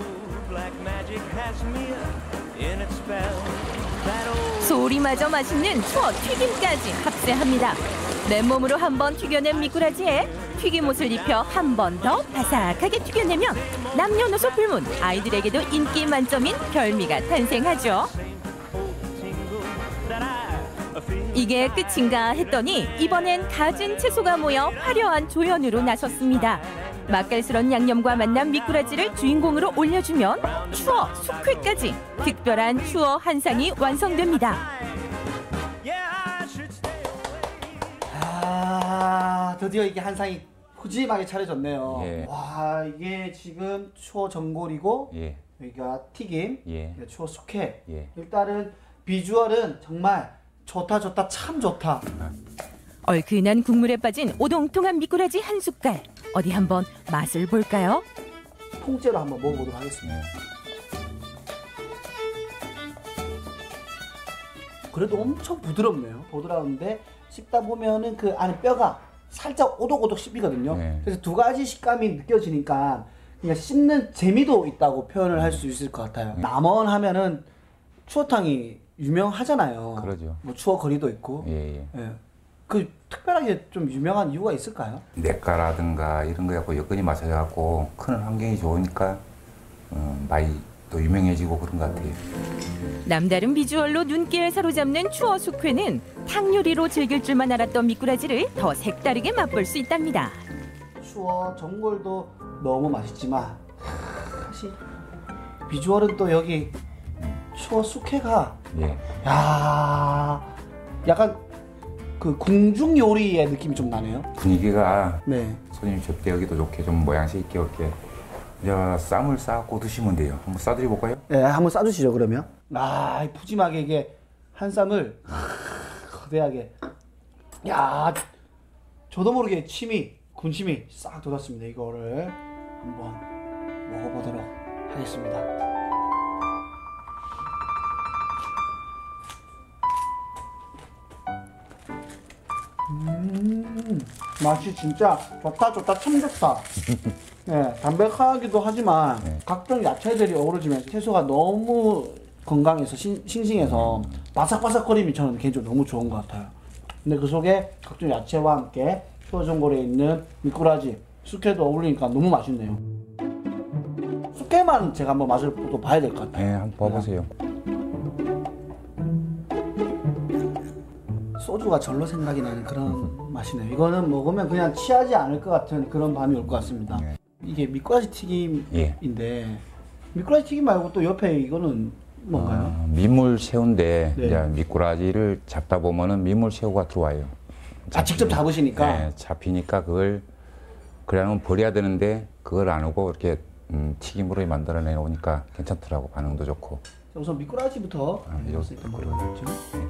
소리마저 맛있는 추어 튀김까지 합세합니다. 맨몸으로 한번 튀겨낸 미꾸라지에 튀김옷을 입혀 한 번 더 바삭하게 튀겨내면 남녀노소 불문 아이들에게도 인기 만점인 별미가 탄생하죠. 이게 끝인가 했더니 이번엔 갖은 채소가 모여 화려한 조연으로 나섰습니다. 맛깔스런 양념과 만난 미꾸라지를 주인공으로 올려주면 추어 숙회까지 특별한 추어 한상이 완성됩니다. 아, 드디어 이게 한 상이 푸짐하게 차려졌네요. 예. 와, 이게 지금 추어 전골이고 예. 여기가 튀김, 예. 추어 숙회. 예. 일단은 비주얼은 정말 좋다 좋다 참 좋다. 얼큰한 국물에 빠진 오동통한 미꾸라지 한 숟갈. 어디 한번 맛을 볼까요? 통째로 한번 먹어보도록 하겠습니다. 그래도 엄청 부드럽네요. 부드러운데 씹다 보면은 그 안에 뼈가 살짝 오독오독 씹히거든요. 네. 그래서 두 가지 식감이 느껴지니까 그냥 씹는 재미도 있다고 표현을 할 수 있을 것 같아요. 남원 하면은 추어탕이 유명하잖아요. 그러죠. 뭐 추어거리도 있고. 예, 예. 예. 그 특별하게 좀 유명한 이유가 있을까요? 냇가라든가 이런 거 갖고 여건이 맞춰갖고 크는 환경이 좋으니까 어, 많이 또 유명해지고 그런 것 같아요. 남다른 비주얼로 눈길을 사로잡는 추어 숙회는 탕 요리로 즐길 줄만 알았던 미꾸라지를 더 색다르게 맛볼 수 있답니다. 추어 전골도 너무 맛있지만 사실 비주얼은 또 여기 추어 숙회가 예. 야, 약간 그 궁중 요리의 느낌이 좀 나네요. 분위기가 네. 손님 접대하기도 좋게 좀 모양새 있게 이렇게 이제 쌈을 싸고 드시면 돼요. 한번 싸드려 볼까요? 네, 한번 싸주시죠 그러면. 아, 이 푸짐하게 이게 한 쌈을 거대하게. 야, 저도 모르게 침이 군침이 싹 돋았습니다. 이거를 한번 먹어보도록 하겠습니다. 음, 맛이 진짜 좋다 좋다 참 좋다. 네, 담백하기도 하지만 각종 야채들이 어우러지면서 채소가 너무 건강해서 신, 싱싱해서 바삭바삭거림이 저는 개인적으로 너무 좋은 것 같아요. 근데 그 속에 각종 야채와 함께 추어전골에 있는 미꾸라지, 숙회도 어울리니까 너무 맛있네요. 숙회만 제가 한번 맛을 또 봐야 될 것 같아요. 네, 한번 봐보세요. 소주가 절로 생각이 나는 그런 맛이네요. 이거는 먹으면 그냥 취하지 않을 것 같은 그런 밤이 올 것 같습니다. 이게 미꾸라지 튀김인데 예. 미꾸라지 튀김 말고 또 옆에 이거는 뭔가요? 어, 민물 새우인데 네. 이제 미꾸라지를 잡다 보면은 민물 새우가 들어와요. 아, 직접 잡으시니까? 네, 잡히니까 그걸 그러면 버려야 되는데 그걸 안 하고 이렇게 음, 튀김으로 만들어내 오니까 괜찮더라고. 반응도 좋고. 우선 미꾸라지부터 아, 요, 먹어보죠.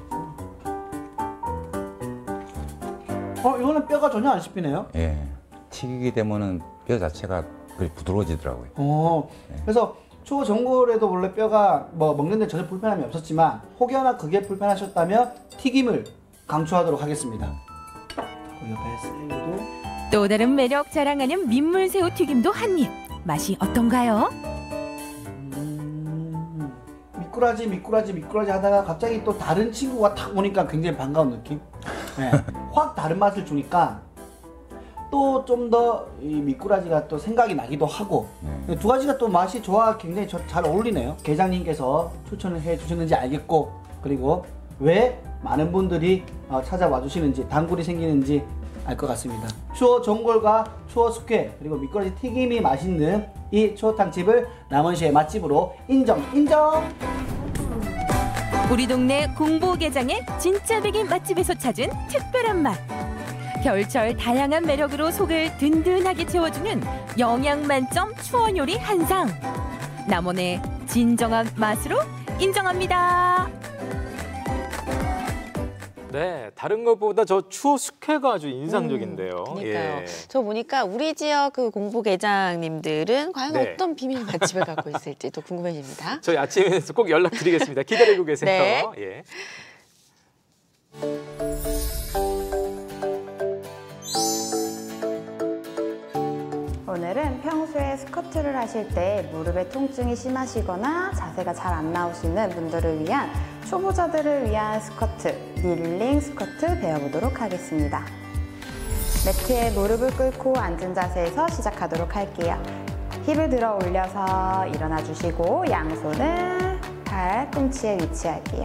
어, 이거는 뼈가 전혀 안 씹히네요. 예, 튀기게 되면은 뼈 자체가 그리 부드러워지더라고요. 어, 그래서 추어 전골에도 원래 뼈가 뭐 먹는데 전혀 불편함이 없었지만 혹여나 그게 불편하셨다면 튀김을 강추하도록 하겠습니다. 그 옆에 새우도 또 다른 매력 자랑하는 민물새우 튀김도 한 입. 맛이 어떤가요? 미꾸라지 미꾸라지 미꾸라지 하다가 갑자기 또 다른 친구가 탁 오니까 굉장히 반가운 느낌. 네. 확 다른 맛을 주니까 또 좀 더 이 미꾸라지가 또 생각이 나기도 하고 두 가지가 또 맛이 좋아 굉장히 저, 잘 어울리네요. 게장님께서 추천을 해 주셨는지 알겠고, 그리고 왜 많은 분들이 어, 찾아와 주시는지, 단골이 생기는지 알 것 같습니다. 추어 전골과 추어 숙회 그리고 미꾸라지 튀김이 맛있는 이 추어탕집을 남원시의 맛집으로 인정 인정. 우리 동네 공보게장의 진짜 백인 맛집에서 찾은 특별한 맛. 겨울철 다양한 매력으로 속을 든든하게 채워주는 영양 만점 추어 요리 한상. 남원의 진정한 맛으로 인정합니다. 네, 다른 것보다 저 추어 숙회가 아주 인상적인데요. 음, 그러니까요. 예. 저 보니까 우리 지역 그 공보게장님들은 과연 네. 어떤 비밀 맛집을 갖고 있을지 또 궁금해집니다. 저희 아침에서 꼭 연락드리겠습니다. 기다리고 계세요. 네. 예. 오늘은 평소에 스쿼트를 하실 때 무릎에 통증이 심하시거나 자세가 잘 안 나오시는 분들을 위한 초보자들을 위한 스쿼트, 닐링 스쿼트 배워보도록 하겠습니다. 매트에 무릎을 꿇고 앉은 자세에서 시작하도록 할게요. 힙을 들어 올려서 일어나 주시고 양손을 발꿈치에 위치할게요.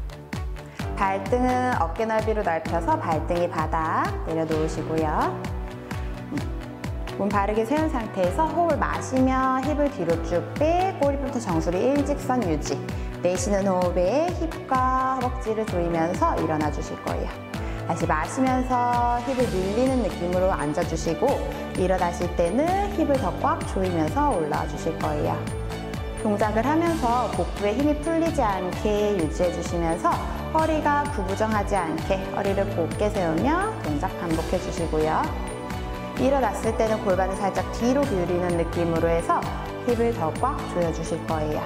발등은 어깨 넓이로 넓혀서 발등이 바닥 내려놓으시고요. 몸 바르게 세운 상태에서 호흡을 마시며 힙을 뒤로 쭉 빼 꼬리부터 정수리 일직선 유지. 내쉬는 호흡에 힙과 허벅지를 조이면서 일어나 주실 거예요. 다시 마시면서 힙을 늘리는 느낌으로 앉아주시고 일어나실 때는 힙을 더 꽉 조이면서 올라와 주실 거예요. 동작을 하면서 복부에 힘이 풀리지 않게 유지해 주시면서 허리가 구부정하지 않게 허리를 곧게 세우며 동작 반복해 주시고요. 일어났을 때는 골반을 살짝 뒤로 기울이는 느낌으로 해서 힙을 더 꽉 조여주실 거예요.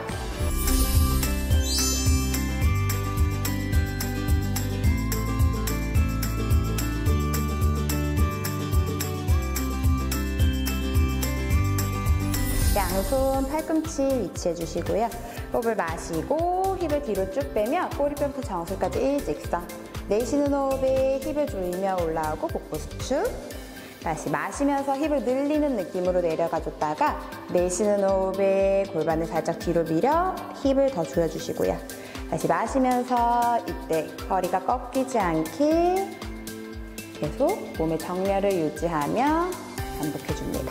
양손 팔꿈치 위치해 주시고요. 호흡을 마시고 힙을 뒤로 쭉 빼며 꼬리뼈부터 정수리까지 일직선. 내쉬는 호흡에 힙을 조이며 올라오고 복부 수축. 다시 마시면서 힙을 늘리는 느낌으로 내려가 줬다가 내쉬는 호흡에 골반을 살짝 뒤로 밀어 힙을 더 조여주시고요. 다시 마시면서 이때 허리가 꺾이지 않게 계속 몸의 정렬을 유지하며 반복해줍니다.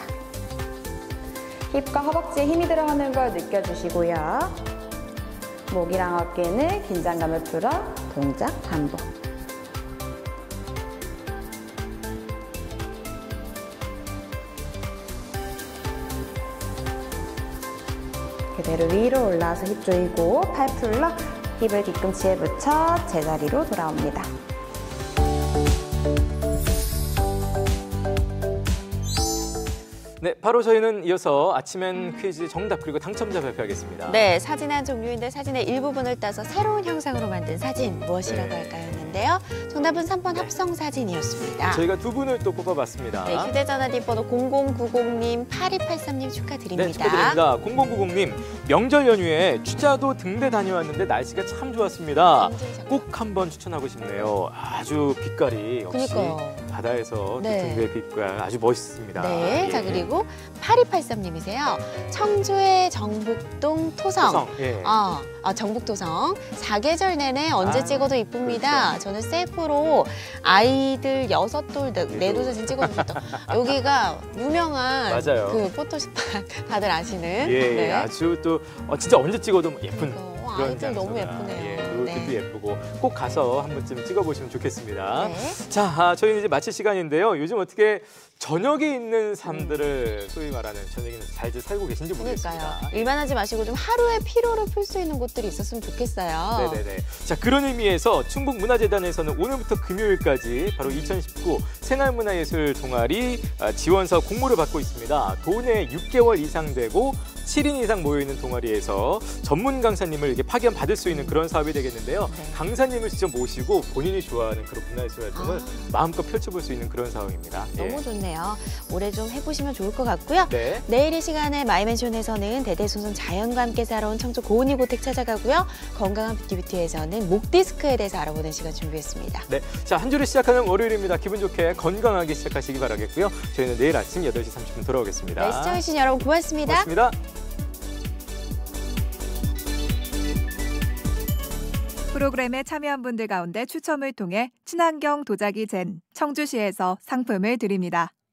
힙과 허벅지에 힘이 들어가는 걸 느껴주시고요. 목이랑 어깨는 긴장감을 풀어 동작 반복. 그대로 위로 올라와서 힙 조이고 팔 풀러 힙을 뒤꿈치에 붙여 제자리로 돌아옵니다. 네, 바로 저희는 이어서 아침엔 퀴즈 정답 그리고 당첨자 발표하겠습니다. 네, 사진한 종류인데 사진의 일부분을 따서 새로운 형상으로 만든 사진 무엇이라고 네. 할까요? 였는데요. 정답은 삼 번 합성 사진이었습니다. 저희가 두 분을 또 뽑아봤습니다. 네, 휴대전화 뒷번호 공공구공님, 팔이팔삼님 축하드립니다. 네, 축하드립니다. 공공구공님, 명절 연휴에 취자도 등대 다녀왔는데 날씨가 참 좋았습니다. 꼭 한번 추천하고 싶네요. 아주 빛깔이 역시 그러니까요. 바다에서 네. 등대의 빛깔 아주 멋있습니다. 네, 예. 자 그리고 팔이팔삼님이세요. 청주의 정북동 토성. 토성, 예. 아, 아, 정북토성. 사계절 내내 언제 아, 찍어도 이쁩니다. 저는 셀프로 아이들 여섯 돌, 네 돌 사진 찍어보셨던 여기가 유명한 맞아요. 그 포토스팟 다들 아시는. 예, 네. 아주 또 어, 진짜 언제 찍어도 예쁜 와, 그런 아이들 너무 장소가. 예쁘네요. 예, 그것도 네. 예쁘고 꼭 가서 한 번쯤 찍어보시면 좋겠습니다. 네. 자, 아, 저희는 이제 마칠 시간인데요. 요즘 어떻게 저녁에 있는 삶들을 소위 말하는 저녁에는 잘들 살고 계신지 모르겠습니다. 그러니까요. 일만 하지 마시고 좀 하루의 피로를 풀 수 있는 곳들이 있었으면 좋겠어요. 네네네. 자, 그런 의미에서 충북문화재단에서는 오늘부터 금요일까지 바로 이천십구 생활문화예술 동아리 지원서 공모를 받고 있습니다. 도내 육 개월 이상 되고 칠 인 이상 모여있는 동아리에서 전문 강사님을 이렇게 파견 받을 수 있는 그런 사업이 되겠는데요. 네. 강사님을 직접 모시고 본인이 좋아하는 그런 문화예술 활동을 아. 마음껏 펼쳐볼 수 있는 그런 사업입니다. 예. 너무 좋네요. 올해 좀 해보시면 좋을 것 같고요. 네. 내일 이 시간에 마이맨션에서는 대대손손 자연과 함께 살아온 청주 고은이 고택 찾아가고요. 건강한 뷰티뷰티에서는 목 디스크에 대해서 알아보는 시간 준비했습니다. 네, 자, 한 주를 시작하는 월요일입니다. 기분 좋게 건강하게 시작하시기 바라겠고요. 저희는 내일 아침 여덟 시 삼십 분 돌아오겠습니다. 네, 시청해주신 여러분 고맙습니다. 고맙습니다. 프로그램에 참여한 분들 가운데 추첨을 통해 친환경 도자기 젠 청주시에서 상품을 드립니다.